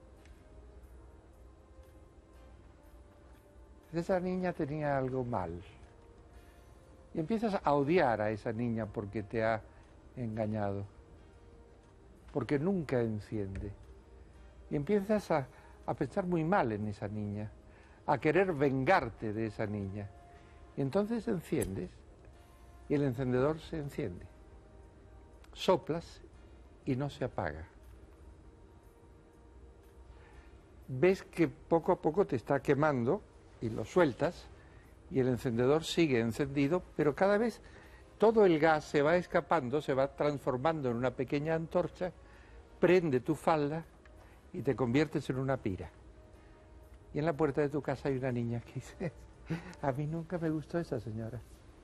Speaker 21: Esa niña tenía algo mal. Y empiezas a odiar a esa niña porque te ha engañado. Porque nunca enciende. Y empiezas a, a pensar muy mal en esa niña, a querer vengarte de esa niña. Y entonces enciendes y el encendedor se enciende. Soplas y no se apaga. Ves que poco a poco te está quemando y lo sueltas y el encendedor sigue encendido, pero cada vez todo el gas se va escapando, se va transformando en una pequeña antorcha, prende tu falda y te conviertes en una pira. Y en la puerta de tu casa hay una niña que dice, a mí nunca me gustó esa señora.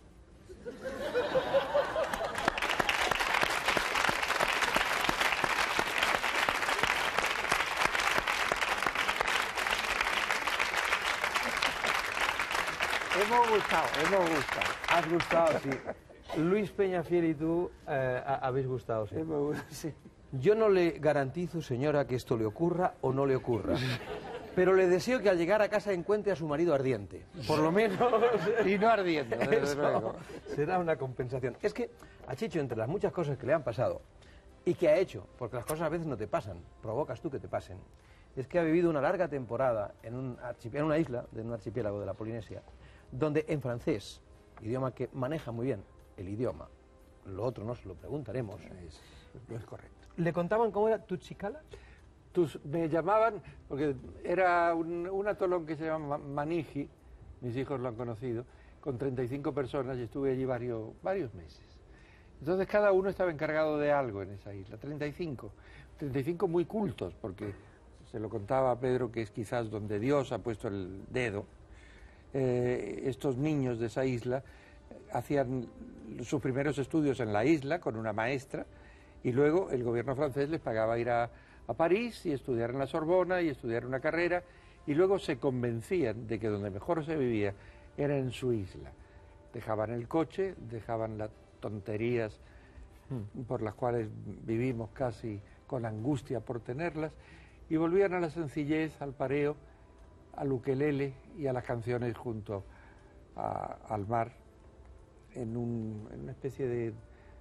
Speaker 21: Hemos gustado, hemos gustado.
Speaker 1: Has gustado, sí. Luis Peñafiel y tú eh, habéis gustado, sí.
Speaker 21: sí.
Speaker 1: Yo no le garantizo, señora, que esto le ocurra o no le ocurra. Pero le deseo que al llegar a casa encuentre a su marido ardiente. Por lo menos...
Speaker 21: Y no ardiendo, desde
Speaker 1: Eso
Speaker 21: luego.
Speaker 1: Será una compensación. Es que a Chicho, entre las muchas cosas que le han pasado y que ha hecho, porque las cosas a veces no te pasan, provocas tú que te pasen, es que ha vivido una larga temporada en, un en una isla, de un archipiélago de la Polinesia, donde en francés, idioma que maneja muy bien el idioma, lo otro no se lo preguntaremos,
Speaker 21: es, no es correcto.
Speaker 1: ¿Le contaban cómo era Tuchicala?
Speaker 21: Tus, me llamaban, porque era un, un atolón que se llama Maniji, mis hijos lo han conocido, con treinta y cinco personas y estuve allí varios, varios meses. Entonces cada uno estaba encargado de algo en esa isla, treinta y cinco. treinta y cinco muy cultos, porque se lo contaba a Pedro que es quizás donde Dios ha puesto el dedo. Eh, estos niños de esa isla hacían sus primeros estudios en la isla con una maestra y luego el gobierno francés les pagaba ir a, a París y estudiar en la Sorbona y estudiar una carrera y luego se convencían de que donde mejor se vivía era en su isla. Dejaban el coche, dejaban las tonterías por las cuales vivimos casi con angustia por tenerlas y volvían a la sencillez, al pareo, al ukelele y a las canciones junto a, al mar en, un, en una especie de,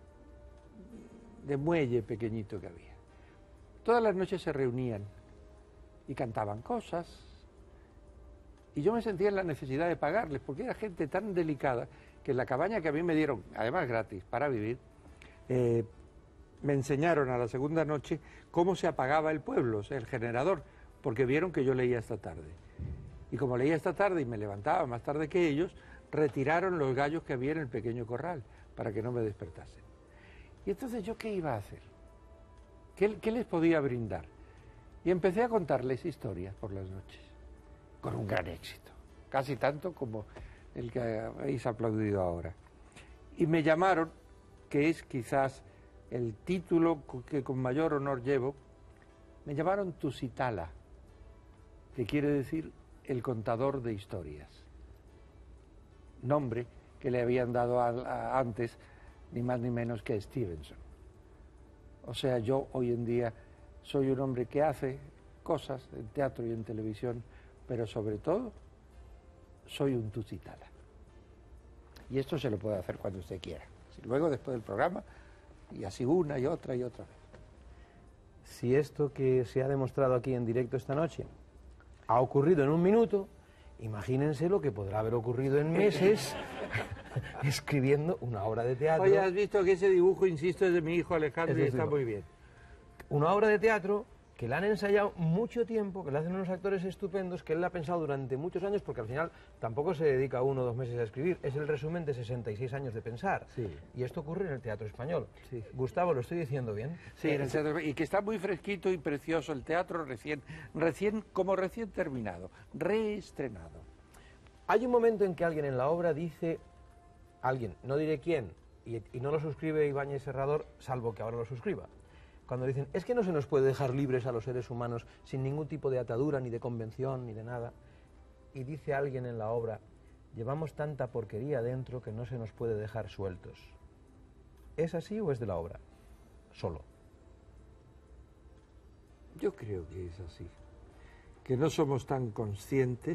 Speaker 21: de muelle pequeñito que había. Todas las noches se reunían y cantaban cosas y yo me sentía en la necesidad de pagarles porque era gente tan delicada que en la cabaña que a mí me dieron, además gratis, para vivir, eh, me enseñaron a la segunda noche cómo se apagaba el pueblo, o sea, el generador, porque vieron que yo leía esta tarde. Y como leía esta tarde y me levantaba más tarde que ellos, retiraron los gallos que había en el pequeño corral para que no me despertasen. Y entonces, ¿yo qué iba a hacer? ¿Qué, qué les podía brindar? Y empecé a contarles historias por las noches, con un gran éxito, casi tanto como el que habéis aplaudido ahora. Y me llamaron, que es quizás el título que con mayor honor llevo, me llamaron Tusitala, que quiere decir el contador de historias, nombre que le habían dado a, a, antes ni más ni menos que a Stevenson. O sea, yo hoy en día soy un hombre que hace cosas en teatro y en televisión, pero sobre todo soy un Tusitala. Y esto se lo puede hacer cuando usted quiera. Luego, después del programa, y así una y otra y otra vez.
Speaker 1: Si esto que se ha demostrado aquí en directo esta noche ha ocurrido en un minuto, imagínense lo que podrá haber ocurrido en meses escribiendo una obra de teatro.
Speaker 21: Oye, has visto que ese dibujo, insisto, es de mi hijo Alejandro
Speaker 1: Ese
Speaker 21: y
Speaker 1: es
Speaker 21: está
Speaker 1: dibujo.
Speaker 21: muy bien.
Speaker 1: Una obra de teatro que la han ensayado mucho tiempo, que la hacen unos actores estupendos, que él la ha pensado durante muchos años, porque al final tampoco se dedica uno o dos meses a escribir, es el resumen de sesenta y seis años de pensar.
Speaker 21: Sí.
Speaker 1: Y esto ocurre en el teatro español. Sí. Gustavo, ¿lo estoy diciendo bien?
Speaker 21: Sí, en el teatro, y que está muy fresquito y precioso el teatro, recién, recién como recién terminado, reestrenado.
Speaker 1: Hay un momento en que alguien en la obra dice, alguien, no diré quién, y, y no lo suscribe Ibáñez Serrador, salvo que ahora lo suscriba. Cuando dicen, es que no se nos puede dejar libres a los seres humanos sin ningún tipo de atadura, ni de convención, ni de nada. Y dice alguien en la obra, llevamos tanta porquería dentro que no se nos puede dejar sueltos. ¿Es así o es de la obra? Solo.
Speaker 21: Yo creo que es así. Que no somos tan conscientes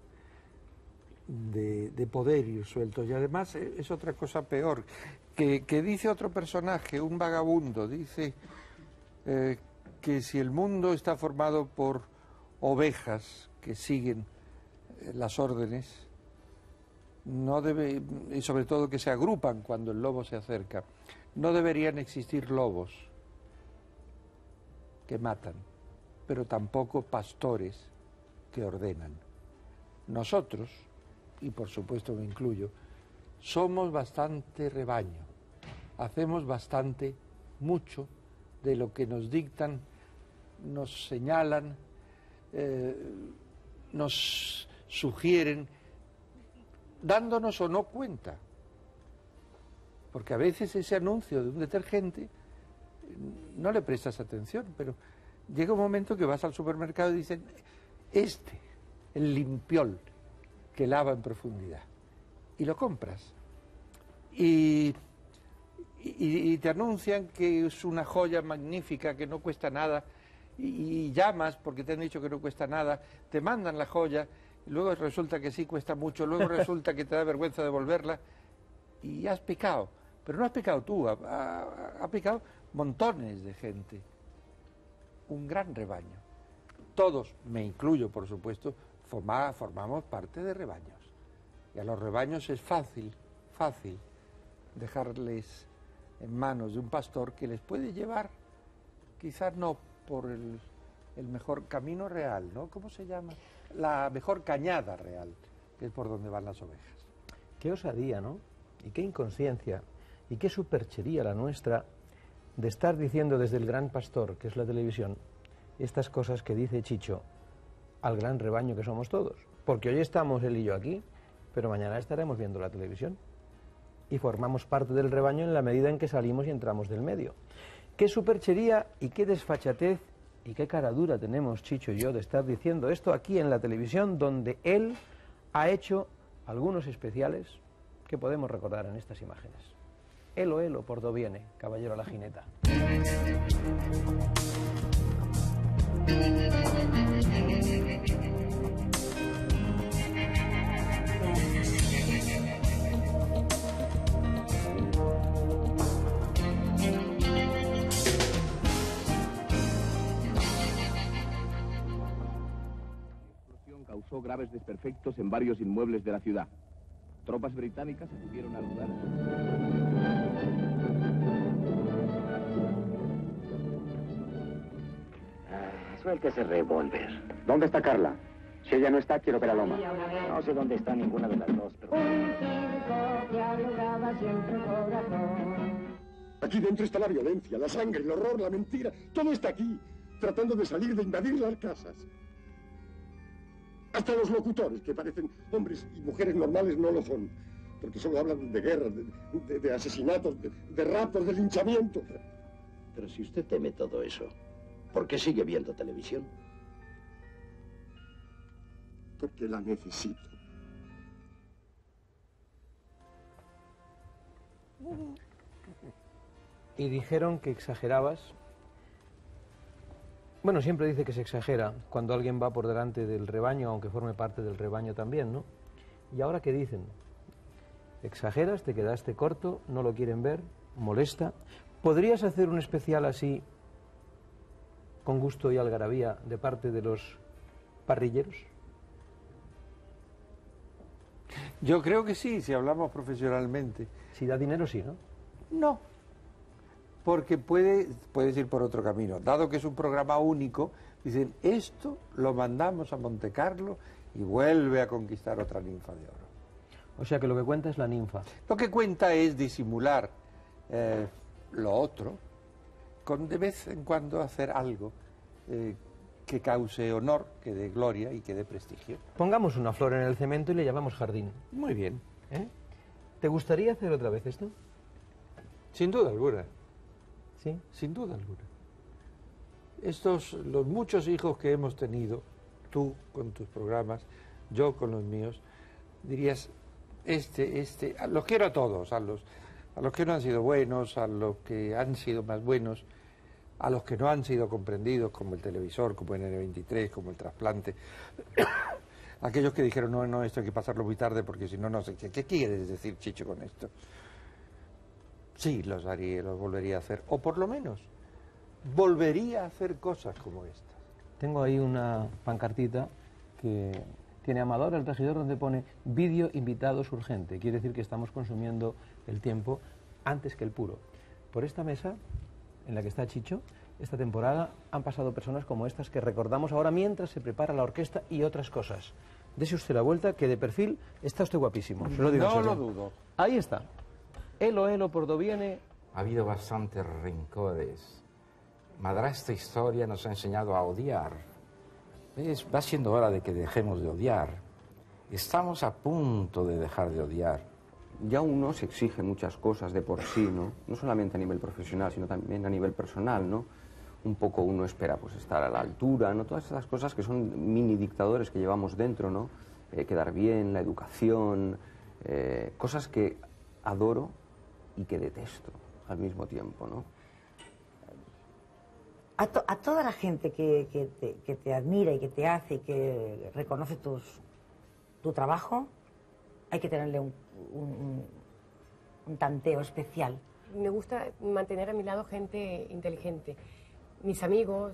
Speaker 21: de, de poder ir sueltos. Y además es otra cosa peor, que, que dice otro personaje, un vagabundo, dice... Eh, que si el mundo está formado por ovejas que siguen eh, las órdenes, no debe, y sobre todo que se agrupan cuando el lobo se acerca, no deberían existir lobos que matan, pero tampoco pastores que ordenan. Nosotros, y por supuesto me incluyo, somos bastante rebaño, hacemos bastante, mucho, de lo que nos dictan, nos señalan, eh, nos sugieren, dándonos o no cuenta. Porque a veces ese anuncio de un detergente no le prestas atención, pero llega un momento que vas al supermercado y dicen, este, el limpiol, que lava en profundidad, y lo compras. Y... Y, y te anuncian que es una joya magnífica, que no cuesta nada, y, y llamas porque te han dicho que no cuesta nada, te mandan la joya, y luego resulta que sí cuesta mucho, luego resulta que te da vergüenza devolverla, y has pecado. Pero no has pecado tú, ha, ha, ha pecado montones de gente, un gran rebaño. Todos, me incluyo por supuesto, forma, formamos parte de rebaños. Y a los rebaños es fácil, fácil dejarles en manos de un pastor que les puede llevar, quizás no por el, el mejor camino real, ¿no? ¿Cómo se llama? La mejor cañada real, que es por donde van las ovejas.
Speaker 1: Qué osadía, ¿no? Y qué inconsciencia, y qué superchería la nuestra de estar diciendo desde el gran pastor, que es la televisión, estas cosas que dice Chicho al gran rebaño que somos todos. Porque hoy estamos él y yo aquí, pero mañana estaremos viendo la televisión. Y formamos parte del rebaño en la medida en que salimos y entramos del medio. Qué superchería y qué desfachatez y qué cara dura tenemos Chicho y yo de estar diciendo esto aquí en la televisión, donde él ha hecho algunos especiales que podemos recordar en estas imágenes. Elo, elo, por do viene, caballero a la jineta.
Speaker 3: Causó graves desperfectos en varios inmuebles de la ciudad. Tropas británicas acudieron al lugar.
Speaker 4: Ah, suelte ese revólver.
Speaker 3: ¿Dónde está Carla? Si ella no está, quiero ver a Loma.
Speaker 4: No sé dónde está ninguna de las dos, pero...
Speaker 10: Aquí dentro está la violencia, la sangre, el horror, la mentira. Todo está aquí, tratando de salir, de invadir las casas. Hasta los locutores, que parecen hombres y mujeres normales, no lo son. Porque solo hablan de guerras, de, de, de asesinatos, de, de raptos, de linchamientos.
Speaker 4: Pero si usted teme todo eso, ¿por qué sigue viendo televisión?
Speaker 10: Porque la necesito.
Speaker 1: Y dijeron que exagerabas. Bueno, siempre dice que se exagera cuando alguien va por delante del rebaño, aunque forme parte del rebaño también, ¿no? ¿Y ahora qué dicen? Exageras, te quedaste corto, no lo quieren ver, molesta. ¿Podrías hacer un especial así, con gusto y algarabía, de parte de los parrilleros?
Speaker 21: Yo creo que sí, si hablamos profesionalmente.
Speaker 1: Si da dinero, sí, ¿no?
Speaker 21: No, porque puede, puedes ir por otro camino. Dado que es un programa único, dicen, esto lo mandamos a Montecarlo y vuelve a conquistar otra ninfa de oro.
Speaker 1: O sea que lo que cuenta es la ninfa.
Speaker 21: Lo que cuenta es disimular eh, lo otro, con de vez en cuando hacer algo eh, que cause honor, que dé gloria y que dé prestigio.
Speaker 1: Pongamos una flor en el cemento y le llamamos jardín.
Speaker 21: Muy bien.
Speaker 1: ¿Eh? ¿Te gustaría hacer otra vez esto?
Speaker 21: Sin duda alguna.
Speaker 1: ¿Sí?
Speaker 21: Sin duda alguna. Estos, los muchos hijos que hemos tenido, tú con tus programas, yo con los míos, dirías, este, este, los quiero a todos, a los, a los que no han sido buenos, a los que han sido más buenos, a los que no han sido comprendidos, como el televisor, como el N veintitrés, como el trasplante, aquellos que dijeron, no, no, esto hay que pasarlo muy tarde porque si no, no sé, ¿qué, qué quieres decir, Chicho, con esto? Sí, los haría, los volvería a hacer, o por lo menos, volvería a hacer cosas como estas.
Speaker 1: Tengo ahí una pancartita que tiene Amador, el regidor, donde pone vídeo invitados urgente. Quiere decir que estamos consumiendo el tiempo antes que el puro. Por esta mesa en la que está Chicho, esta temporada han pasado personas como estas que recordamos ahora mientras se prepara la orquesta y otras cosas. Dese usted la vuelta, que de perfil está usted guapísimo. Se lo digo en
Speaker 21: No
Speaker 1: serio.
Speaker 21: lo dudo.
Speaker 1: Ahí está. Elo, elo, por do viene.
Speaker 6: Ha habido bastantes rencores. Madrastra historia nos ha enseñado a odiar. Es, va siendo hora de que dejemos de odiar. Estamos a punto de dejar de odiar.
Speaker 7: Ya uno se exige muchas cosas de por sí, ¿no? No solamente a nivel profesional, sino también a nivel personal, ¿no? Un poco uno espera pues estar a la altura, ¿no? Todas esas cosas que son mini dictadores que llevamos dentro, ¿no? Eh, quedar bien, la educación, eh, cosas que adoro y que detesto al mismo tiempo, ¿no?
Speaker 8: A, to a toda la gente que, que, te, que te admira y que te hace y que reconoce tus, tu trabajo, hay que tenerle un, un, un tanteo especial.
Speaker 11: Me gusta mantener a mi lado gente inteligente. Mis amigos,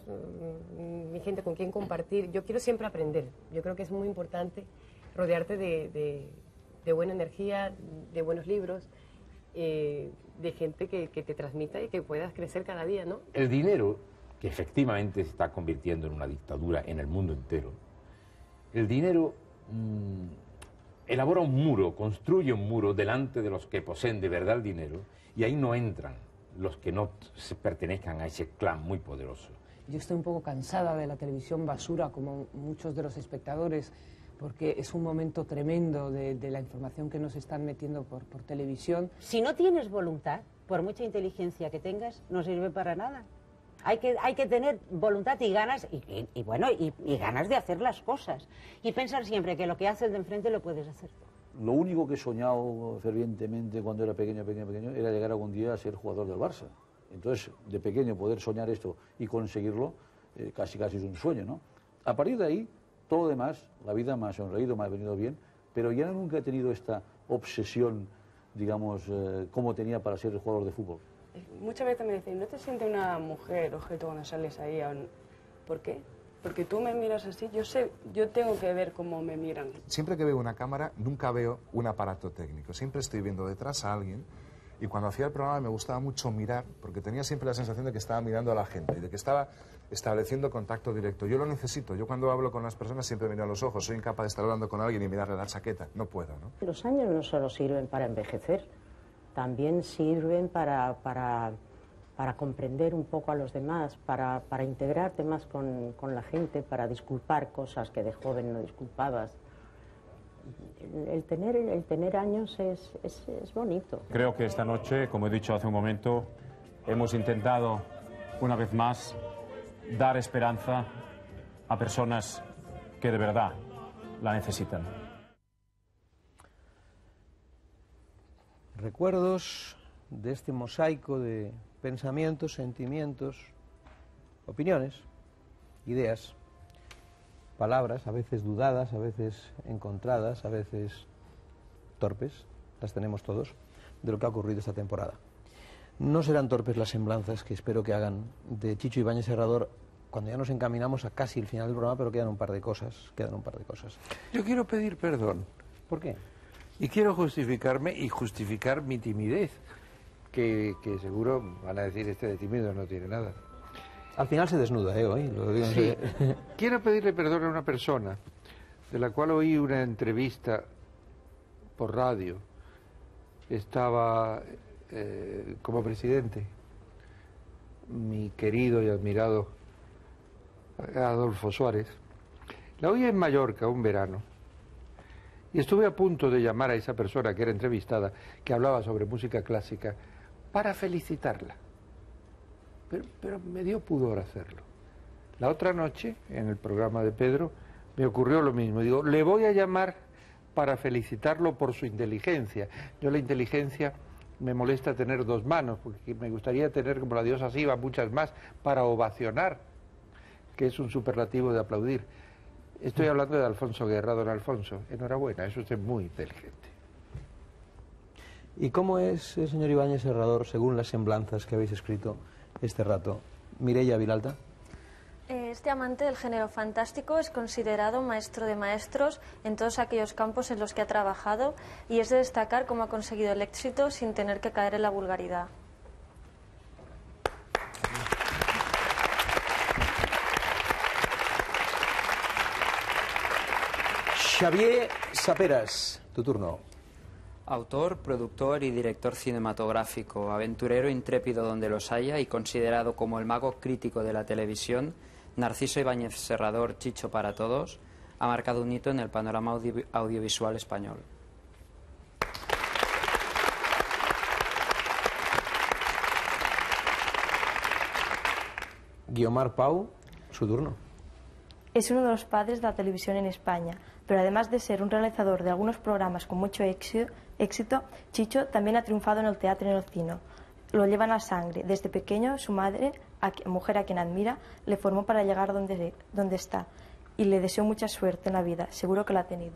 Speaker 11: mi gente con quien compartir. Yo quiero siempre aprender. Yo creo que es muy importante rodearte de, de, de buena energía, de buenos libros, eh, de gente que, que te transmita y que puedas crecer cada día, ¿no?
Speaker 12: El dinero, que efectivamente se está convirtiendo en una dictadura en el mundo entero, el dinero mmm, elabora un muro, construye un muro delante de los que poseen de verdad el dinero, y ahí no entran los que no se pertenezcan a ese clan muy poderoso.
Speaker 25: Yo estoy un poco cansada de la televisión basura, como muchos de los espectadores, porque es un momento tremendo de, de la información que nos están metiendo por, por televisión.
Speaker 13: Si no tienes voluntad, por mucha inteligencia que tengas, no sirve para nada. Hay que, hay que tener voluntad y ganas, y, y, y bueno, y, y ganas de hacer las cosas. Y pensar siempre que lo que hace el de enfrente lo puedes hacer tú.
Speaker 14: Lo único que he soñado fervientemente cuando era pequeño, pequeño, pequeño, era llegar algún día a ser jugador del Barça. Entonces, de pequeño poder soñar esto y conseguirlo, eh, casi casi es un sueño, ¿no? A partir de ahí, todo lo demás, la vida me ha sonreído, me ha venido bien, pero ya nunca he tenido esta obsesión, digamos, eh, como tenía para ser jugador de fútbol.
Speaker 15: Muchas veces me dicen, ¿no te sientes una mujer objeto cuando sales ahí? ¿Por qué? Porque tú me miras así, yo sé, yo tengo que ver cómo me miran.
Speaker 17: Siempre que veo una cámara, nunca veo un aparato técnico. Siempre estoy viendo detrás a alguien. Y cuando hacía el programa me gustaba mucho mirar, porque tenía siempre la sensación de que estaba mirando a la gente y de que estaba estableciendo contacto directo. Yo lo necesito. Yo cuando hablo con las personas siempre miro a los ojos. Soy incapaz de estar hablando con alguien y mirarle la chaqueta. No puedo, ¿no?
Speaker 13: Los años no solo sirven para envejecer, también sirven para, para, para comprender un poco a los demás, para, para integrarte más con, con la gente, para disculpar cosas que de joven no disculpabas. El, el, tener, el tener años es, es, es bonito.
Speaker 18: Creo que esta noche, como he dicho hace un momento, hemos intentado una vez más dar esperanza a personas que de verdad la necesitan.
Speaker 1: Recuerdos de este mosaico de pensamientos, sentimientos, opiniones, ideas, palabras, a veces dudadas, a veces encontradas, a veces torpes, las tenemos todos, de lo que ha ocurrido esta temporada. No serán torpes las semblanzas que espero que hagan de Chicho Ibáñez Serrador cuando ya nos encaminamos a casi el final del programa, pero quedan un par de cosas, quedan un par de cosas.
Speaker 21: Yo quiero pedir perdón.
Speaker 1: ¿Por qué?
Speaker 21: Y quiero justificarme y justificar mi timidez, que, que seguro van a decir este de tímido no tiene nada.
Speaker 1: Al final se desnuda, ¿eh? Hoy, lo digo, no
Speaker 21: Sí.
Speaker 1: sé.
Speaker 21: Quiero pedirle perdón a una persona de la cual oí una entrevista por radio. Estaba eh, como presidente mi querido y admirado Adolfo Suárez. La oí en Mallorca un verano y estuve a punto de llamar a esa persona que era entrevistada, que hablaba sobre música clásica, para felicitarla. Pero, pero me dio pudor hacerlo. La otra noche, en el programa de Pedro, me ocurrió lo mismo. Digo, le voy a llamar para felicitarlo por su inteligencia. Yo la inteligencia me molesta tener dos manos, porque me gustaría tener como la diosa Siva muchas más para ovacionar, que es un superlativo de aplaudir. Estoy hablando de Alfonso Guerra. Don Alfonso, enhorabuena, es usted muy inteligente.
Speaker 1: ¿Y cómo es, eh, señor Ibáñez Serrador, según las semblanzas que habéis escrito este rato? Mireia Vilalta.
Speaker 23: Este amante del género fantástico es considerado maestro de maestros en todos aquellos campos en los que ha trabajado y es de destacar cómo ha conseguido el éxito sin tener que caer en la vulgaridad.
Speaker 1: Xavier Saperas, tu turno.
Speaker 5: Autor, productor y director cinematográfico, aventurero intrépido donde los haya y considerado como el mago crítico de la televisión, Narciso Ibáñez Serrador, Chicho para todos, ha marcado un hito en el panorama audio- audiovisual español.
Speaker 1: Guiomar Pau, su turno.
Speaker 23: Es uno de los padres de la televisión en España, pero además de ser un realizador de algunos programas con mucho éxito, éxito, Chicho también ha triunfado en el teatro y en el cine. Lo lleva en la sangre. Desde pequeño, su madre, a qui- mujer a quien admira, le formó para llegar donde, donde está y le deseo mucha suerte en la vida. Seguro que la ha tenido.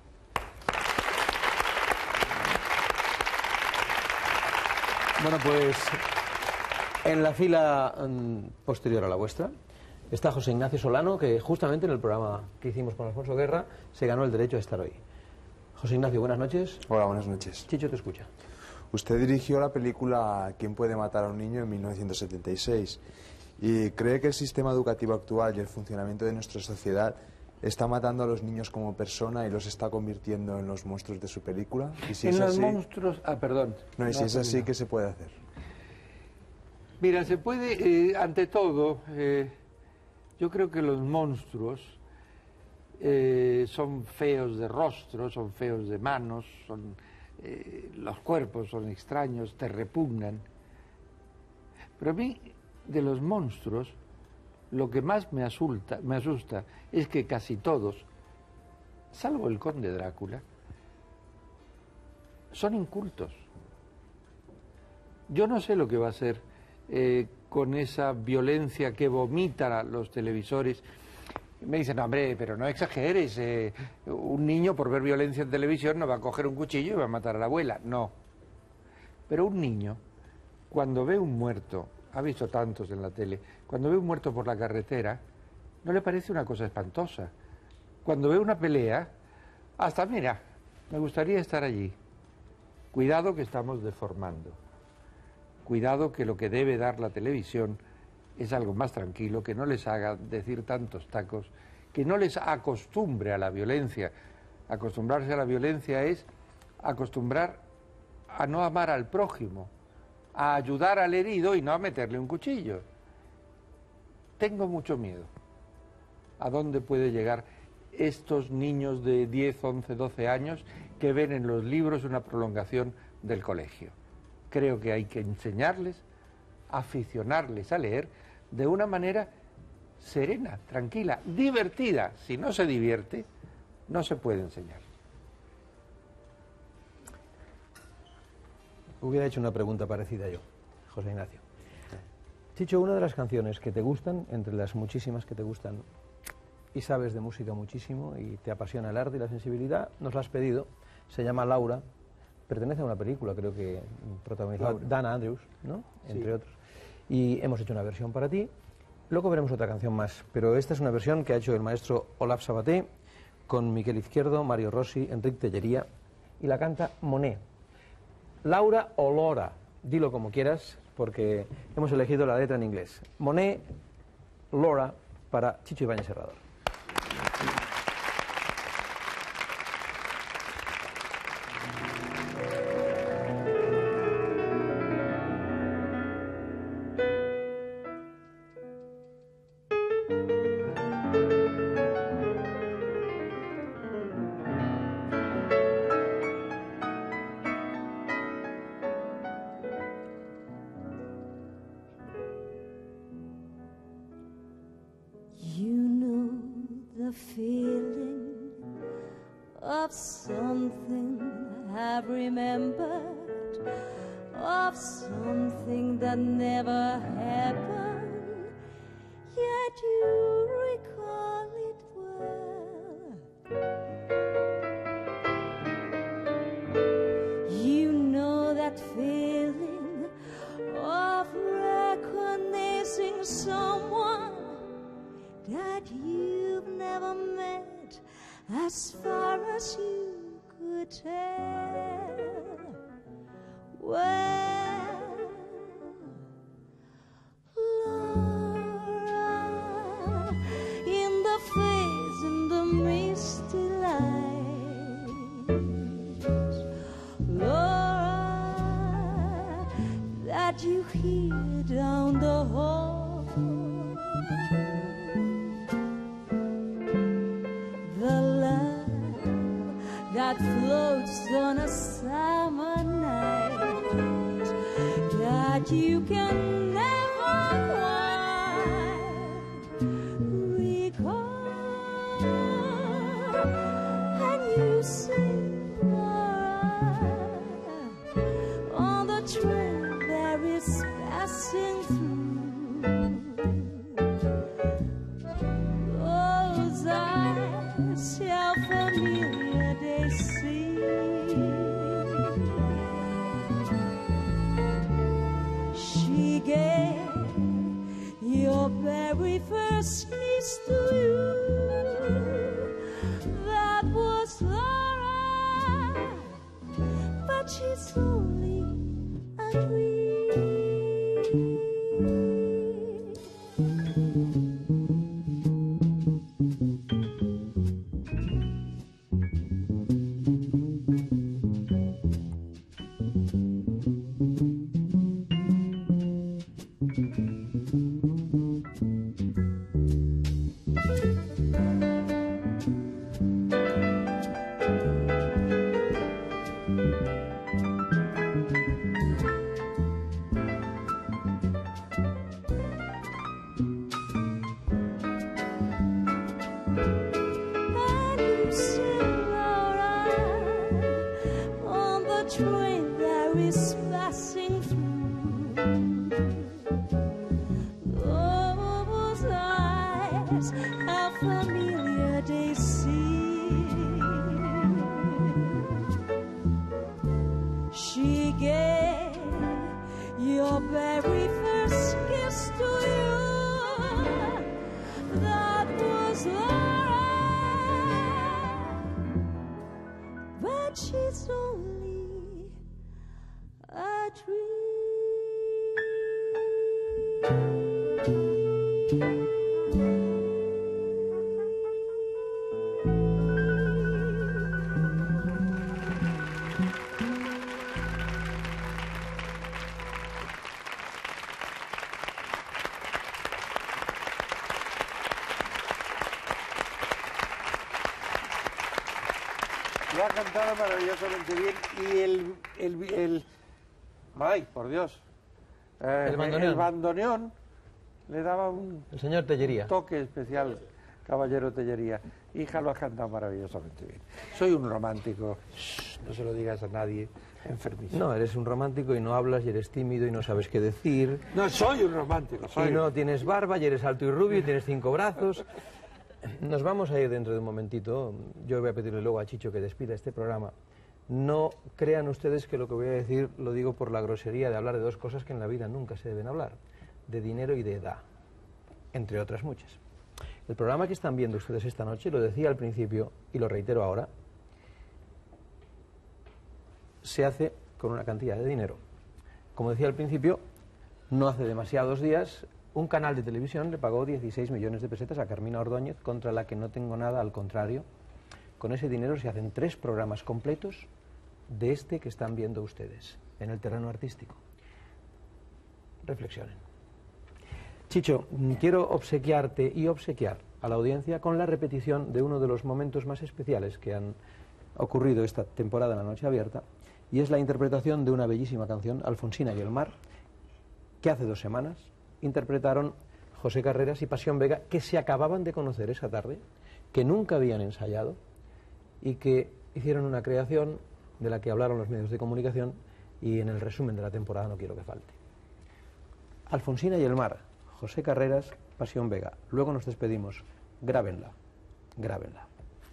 Speaker 1: Bueno, pues en la fila mm, posterior a la vuestra está José Ignacio Solano, que justamente en el programa que hicimos con Alfonso Guerra se ganó el derecho a estar hoy. José Ignacio, buenas noches.
Speaker 9: Hola, buenas noches.
Speaker 1: Chicho te escucha.
Speaker 9: Usted dirigió la película ¿Quién puede matar a un niño? En mil novecientos setenta y seis y cree que el sistema educativo actual y el funcionamiento de nuestra sociedad está matando a los niños como persona y los está convirtiendo en los monstruos de su película. Y si
Speaker 21: en
Speaker 9: es
Speaker 21: los
Speaker 9: así,
Speaker 21: monstruos... Ah, perdón.
Speaker 9: no, y si
Speaker 21: No,
Speaker 9: es así,
Speaker 21: no.
Speaker 9: ¿qué se puede hacer?
Speaker 21: Mira, se puede, eh, ante todo, eh, yo creo que los monstruos eh, son feos de rostro, son feos de manos, son, eh, los cuerpos son extraños, te repugnan. Pero a mí, de los monstruos, lo que más me asusta, me asusta es que casi todos, salvo el conde Drácula, son incultos. Yo no sé lo que va a hacer eh, con esa violencia que vomitan los televisores. Me dicen, no, hombre, pero no exageres, eh, un niño por ver violencia en televisión no va a coger un cuchillo y va a matar a la abuela. No. Pero un niño, cuando ve un muerto, ha visto tantos en la tele, cuando ve un muerto por la carretera, no le parece una cosa espantosa. Cuando ve una pelea, hasta, mira, me gustaría estar allí. Cuidado que estamos deformando. Cuidado que lo que debe dar la televisión es algo más tranquilo, que no les haga decir tantos tacos, que no les acostumbre a la violencia. Acostumbrarse a la violencia es acostumbrar a no amar al prójimo, a ayudar al herido y no a meterle un cuchillo. Tengo mucho miedo. ¿A dónde puede llegar estos niños de diez, once, doce años que ven en los libros una prolongación del colegio? Creo que hay que enseñarles, aficionarles a leer de una manera serena, tranquila, divertida. Si no se divierte, no se puede enseñar.
Speaker 1: Hubiera hecho una pregunta parecida yo, José Ignacio. Chicho, una de las canciones que te gustan, entre las muchísimas que te gustan, y sabes de música muchísimo y te apasiona el arte y la sensibilidad, nos la has pedido, se llama Laura, pertenece a una película, creo que protagonizada por Dana Andrews, ¿no?
Speaker 21: Sí.
Speaker 1: Entre otros. Y hemos hecho una versión para ti, luego veremos otra canción más, pero esta es una versión que ha hecho el maestro Olaf Sabaté, con Miquel Izquierdo, Mario Rossi, Enric Tellería y la canta Monet. Laura o Lora, dilo como quieras, porque hemos elegido la letra en inglés. Monet, Lora, para Chicho Ibáñez Serrador.
Speaker 16: You know the feeling of something I've remembered, of something that never happened, yet you recall it well. You know that feeling of recognizing someone that you've never met, as far as you could tell. Well, Laura, in the face, in the misty light, Laura, that you hear down the hall. That floats on a summer night, that you can never quite recall. And you sing, Laura, on the train there is passing through. Those eyes shall familiar they see. She gave your very first kiss to you. That was Laura, but she's only a dream. Train there is passing through. Those eyes, how familiar they seem. She gave your very first kiss to you. That was Laura, but she's only a dream.
Speaker 21: Lo ha cantado maravillosamente bien y el, el, el ay, por Dios, eh,
Speaker 1: el bandoneón.
Speaker 21: el bandoneón le daba un
Speaker 1: el señor Tellería.
Speaker 21: toque especial, caballero Tellería. Hija, lo has cantado maravillosamente bien. Soy un romántico, shh, no se lo digas a nadie, enfermizo.
Speaker 1: No, eres un romántico y no hablas y eres tímido y no sabes qué decir.
Speaker 21: No, soy un romántico. Soy
Speaker 1: y no tienes barba y eres alto y rubio y tienes cinco brazos. Nos vamos a ir dentro de un momentito. Yo voy a pedirle luego a Chicho que despida este programa. No crean ustedes que lo que voy a decir lo digo por la grosería de hablar de dos cosas que en la vida nunca se deben hablar. De dinero y de edad. Entre otras muchas. El programa que están viendo ustedes esta noche, lo decía al principio y lo reitero ahora, se hace con una cantidad de dinero. Como decía al principio, no hace demasiados días un canal de televisión le pagó dieciséis millones de pesetas a Carmina Ordóñez, contra la que no tengo nada, al contrario. Con ese dinero se hacen tres programas completos de este que están viendo ustedes en el terreno artístico. Reflexionen. Chicho, quiero obsequiarte y obsequiar a la audiencia con la repetición de uno de los momentos más especiales que han ocurrido esta temporada en La Noche Abierta, y es la interpretación de una bellísima canción, Alfonsina y el mar, que hace dos semanas interpretaron José Carreras y Pasión Vega, que se acababan de conocer esa tarde, que nunca habían ensayado y que hicieron una creación de la que hablaron los medios de comunicación, y en el resumen de la temporada no quiero que falte. Alfonsina y el mar, José Carreras, Pasión Vega. Luego nos despedimos. Grábenla, grábenla.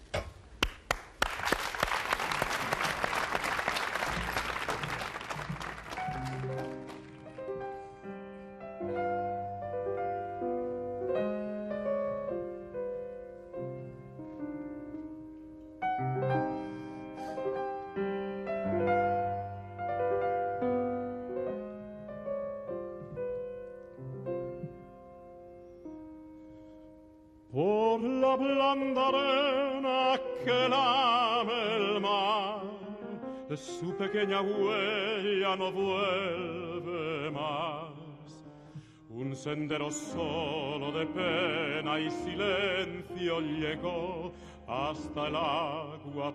Speaker 2: Por la blanda arena que lame el mar, su pequeña huella no vuelve más. Un sendero solo de pena y silencio llegó hasta el agua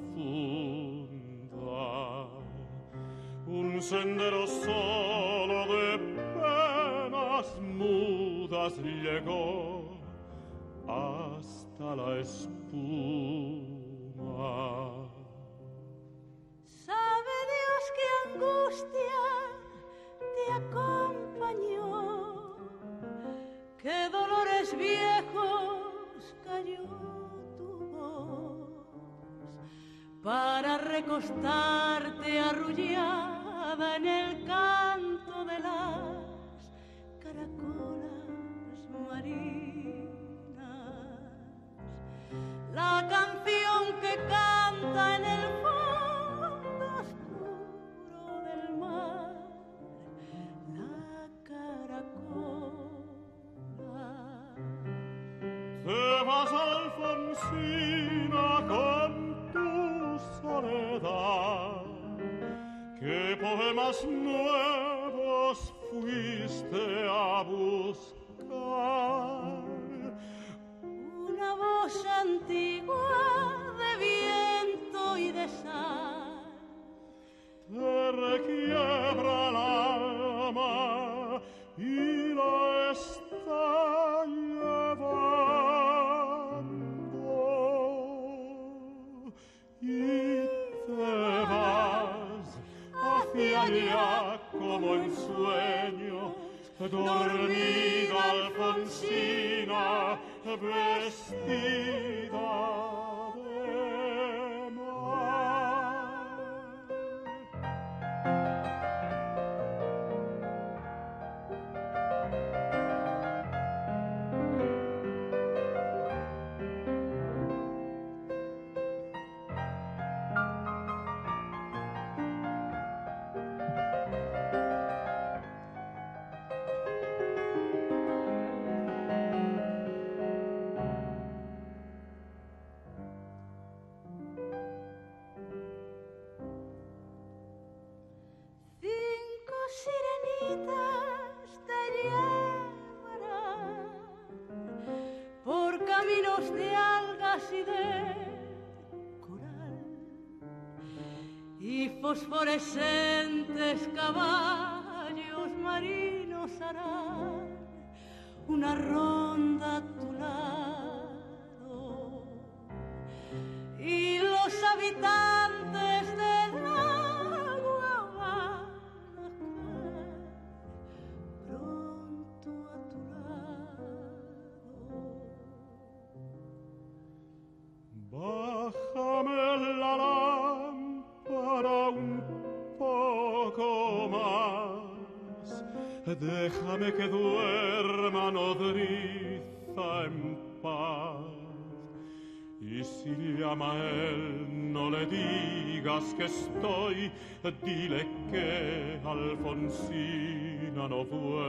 Speaker 2: profunda. Un sendero solo de penas mudas llegó hasta la espuma.
Speaker 16: Sabe Dios qué angustia te acompañó, qué dolores viejos cayó tu voz, para recostarte arrullada en el canto de las caracolas marinas. La canción que canta en el fondo oscuro del mar, la caracola.
Speaker 2: Te vas, Alfonsina, con tu soledad. ¿Qué poemas nuevos fuiste a buscar?
Speaker 16: Una voz antigua de viento y de sal
Speaker 2: te requiebra el alma y la está llevando, y te vas hacia allá como en sueño, dormida Alfonsina, vestida de mar.
Speaker 16: Sirenitas te llevarán por caminos de algas y de coral, y fosforescentes caballos marinos harán una ronda a tu lado, y los habitantes del agua van pronto a tu lado.
Speaker 2: Bájame la lámpara un poco más, déjame que duerma nodriza en paz, y Y si llama él, no le digas que estoy, dile que Alfonsina no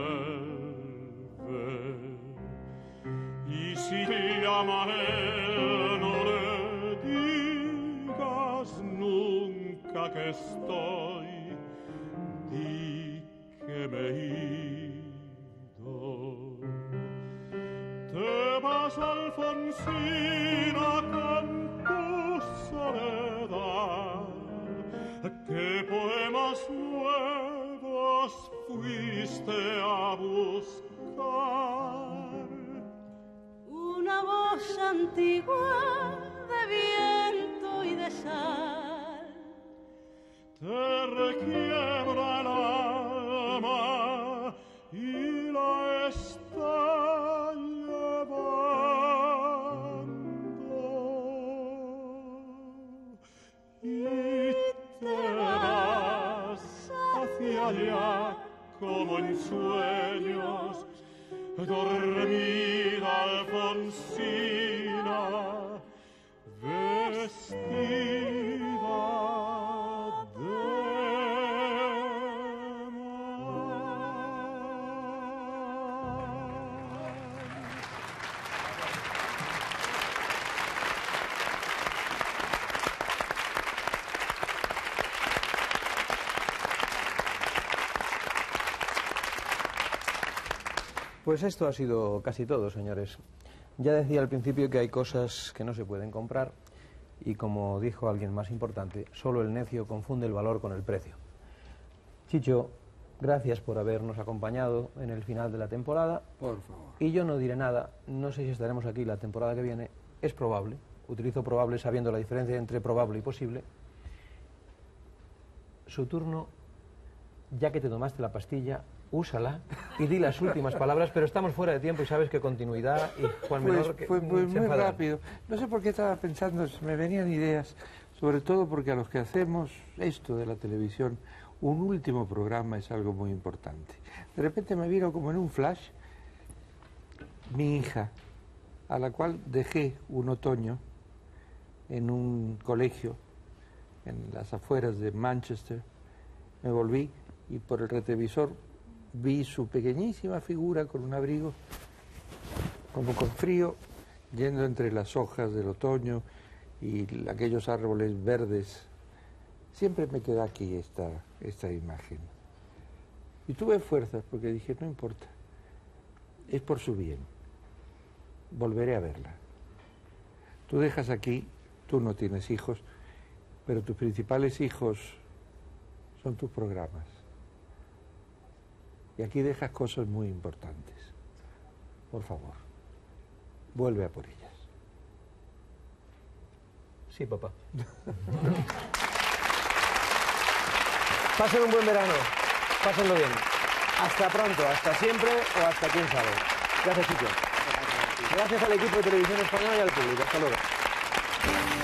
Speaker 2: vuelve. Y si llama él, no le digas nunca que estoy, di que me he ido. Te vas, Alfonsina, con tu soledad. ¿Qué poemas nuevos fuiste a buscar?
Speaker 16: Una voz antigua de viento y de sal
Speaker 2: te requiebra el alma y la está llevando, y te vas hacia allá como en sueños, dormida Alfonsina, vestida
Speaker 1: Pues esto ha sido casi todo, señores. Ya decía al principio que hay cosas que no se pueden comprar y, como dijo alguien más importante, solo el necio confunde el valor con el precio. Chicho, gracias por habernos acompañado en el final de la temporada.
Speaker 21: Por favor.
Speaker 1: Y yo no diré nada, no sé si estaremos aquí la temporada que viene, es probable, utilizo probable sabiendo la diferencia entre probable y posible. Su turno, ya que te tomaste la pastilla, úsala y di las últimas palabras, pero estamos fuera de tiempo y sabes que continuidad y Juan
Speaker 21: Pues,
Speaker 1: Menor que
Speaker 21: fue muy,
Speaker 1: se
Speaker 21: muy
Speaker 1: enfadan.
Speaker 21: rápido. No sé por qué estaba pensando, se me venían ideas, sobre todo porque a los que hacemos esto de la televisión, un último programa es algo muy importante. De repente me vino como en un flash mi hija, a la cual dejé un otoño en un colegio en las afueras de Manchester. Me volví y por el retrovisor vi su pequeñísima figura con un abrigo, como con frío, yendo entre las hojas del otoño y aquellos árboles verdes. Siempre me queda aquí esta, esta imagen. Y tuve fuerzas porque dije, no importa, es por su bien, volveré a verla. Tú dejas aquí, tú no tienes hijos, pero tus principales hijos son tus programas. Y aquí dejas cosas muy importantes. Por favor, vuelve a por ellas.
Speaker 1: Sí, papá. Pasen un buen verano, pásenlo bien. Hasta pronto, hasta siempre o hasta quién sabe. Gracias, chicos. Gracias al equipo de Televisión Española y al público. Hasta luego.